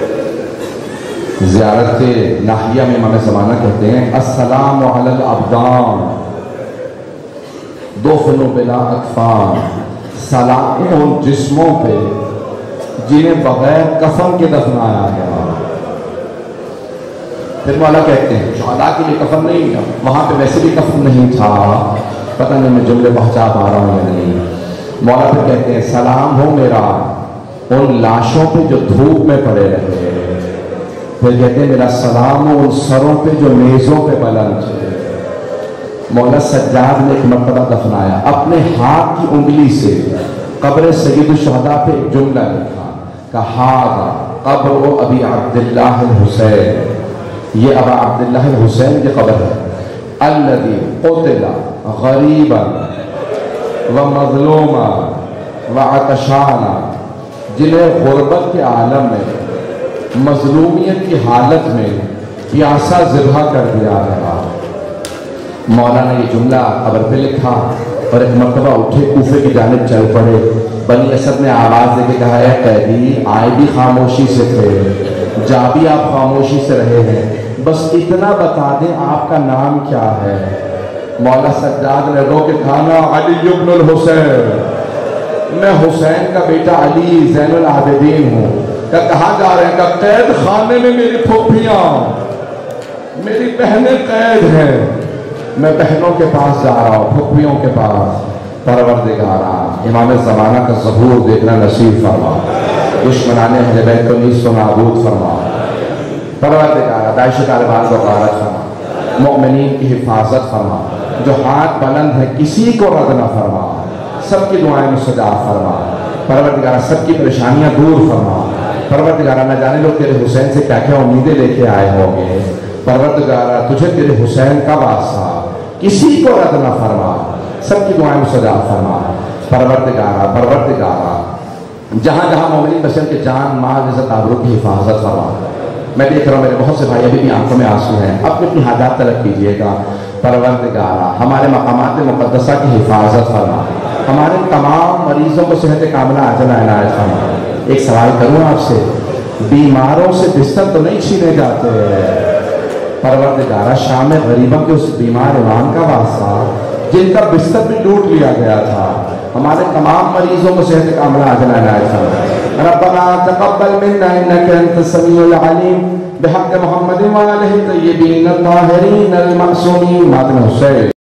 زیارت ناحیہ میں امام زمانہ کہتے ہیں السلام علی الابدان دفن بلا اکفان, سلام ان جسموں پہ جنہیں بغیر کفن کے دفنایا گیا. پھر مولا کہتے ہیں شہداء کے لیے کفن نہیں, وہاں پہ ویسے بھی کفن نہیں تھا. پتہ نہیں میں جملے پہنچا پا رہا ہوں یا نہیں. مولا پھر کہتے ہیں سلام ہو میرا ان لاشوں پہ جو دھوپ میں پڑے رہے. پھر کہتے ہیں میرا سلام ہو ان سروں پہ جو میزوں پہ بلند تھے. مولا سجاد نے ایک مرتبہ دفنایا, اپنے ہاتھ کی انگلی سے قبر سید الشہداء پہ ایک جملہ لکھا کہ ہذا قبر ابی عبداللہ الحسین, یہ ابا عبداللہ الحسین کی قبر ہے. الذی قتل غریبا ومظلوما وعطشانا, جنہیں غربت کے عالم میں مظلومیت کی حالت میں پیاسا ذبح کر دیا گیا. مولا نے یہ جملہ قبر پہ لکھا اور ایک مرتبہ اٹھے کوفے کی جانب چل پڑے. بنی اسد نے آواز دے کے کہا ہے قیدی آئے بھی خاموشی سے تھے, جا بھی آپ خاموشی سے رہے ہیں, بس اتنا بتا دیں آپ کا نام کیا ہے. مولا سجاد نے رو کے کہا نا علی ابن الحسین, میں حسین کا بیٹا علی زین العابدین ہوں. کہ کہاں جا رہے ہیں؟ کہ قید خانے میں میری پھوپھیاں میری بہنیں قید ہیں, میں بہنوں کے پاس جا رہا ہوں, پھوپھیوں کے پاس. پروردگارا امام زمانہ کا ظہور دیکھنا نصیب فرما, دشمنان اہل بیت کو نیست و نابود فرما. پروردگارا داعش طالبان کو غارت فرما, مؤمنین کی حفاظت فرما, جو ہاتھ بلند ہے کسی کو رد نہ فرما, سب کی دعائیں مستجاب فرما. پروردگارا سب کی پریشانیاں دور فرما. پروردگارا نہ جانے لوگ تیرے حسین سے کیا کیا امیدیں لے کے آئے ہوں گے. پروردگارا تجھے تیرے حسین کا واسطہ, کسی کو رد نہ فرما, سب کی دعائیں مستجاب فرما. پروردگارا جہاں جہاں مومنین بشر کے جان مال عزت آبرو کی حفاظت فرما. میں دیکھ رہا ہوں میرے بہت سے بھائی ابھی بھی آنکھوں میں آنسو ہیں, اپنی اپنی حاجات طلب کیجیے گا. پروردگارا ہمارے مقامات مقدسہ کی حفاظت فرما, ہمارے تمام مریضوں کو صحت کاملہ عاجلہ عنایت فرما. ایک سوال کروں آپ سے, بیماروں سے بستر تو نہیں چھینے جاتے, پروردگارہ شام میں غریبوں کے اس بیمار امام کا واسطہ جن کا بستر بھی لوٹ لیا گیا تھا، ہمارے تمام مریضوں کو صحت کاملہ عاجلہ عنایت فرما۔ ربنا تقبل منا انك انت السميع العليم بحق محمد وآلہ الطیبین الطاہرین المعصومین۔ ماتم حسین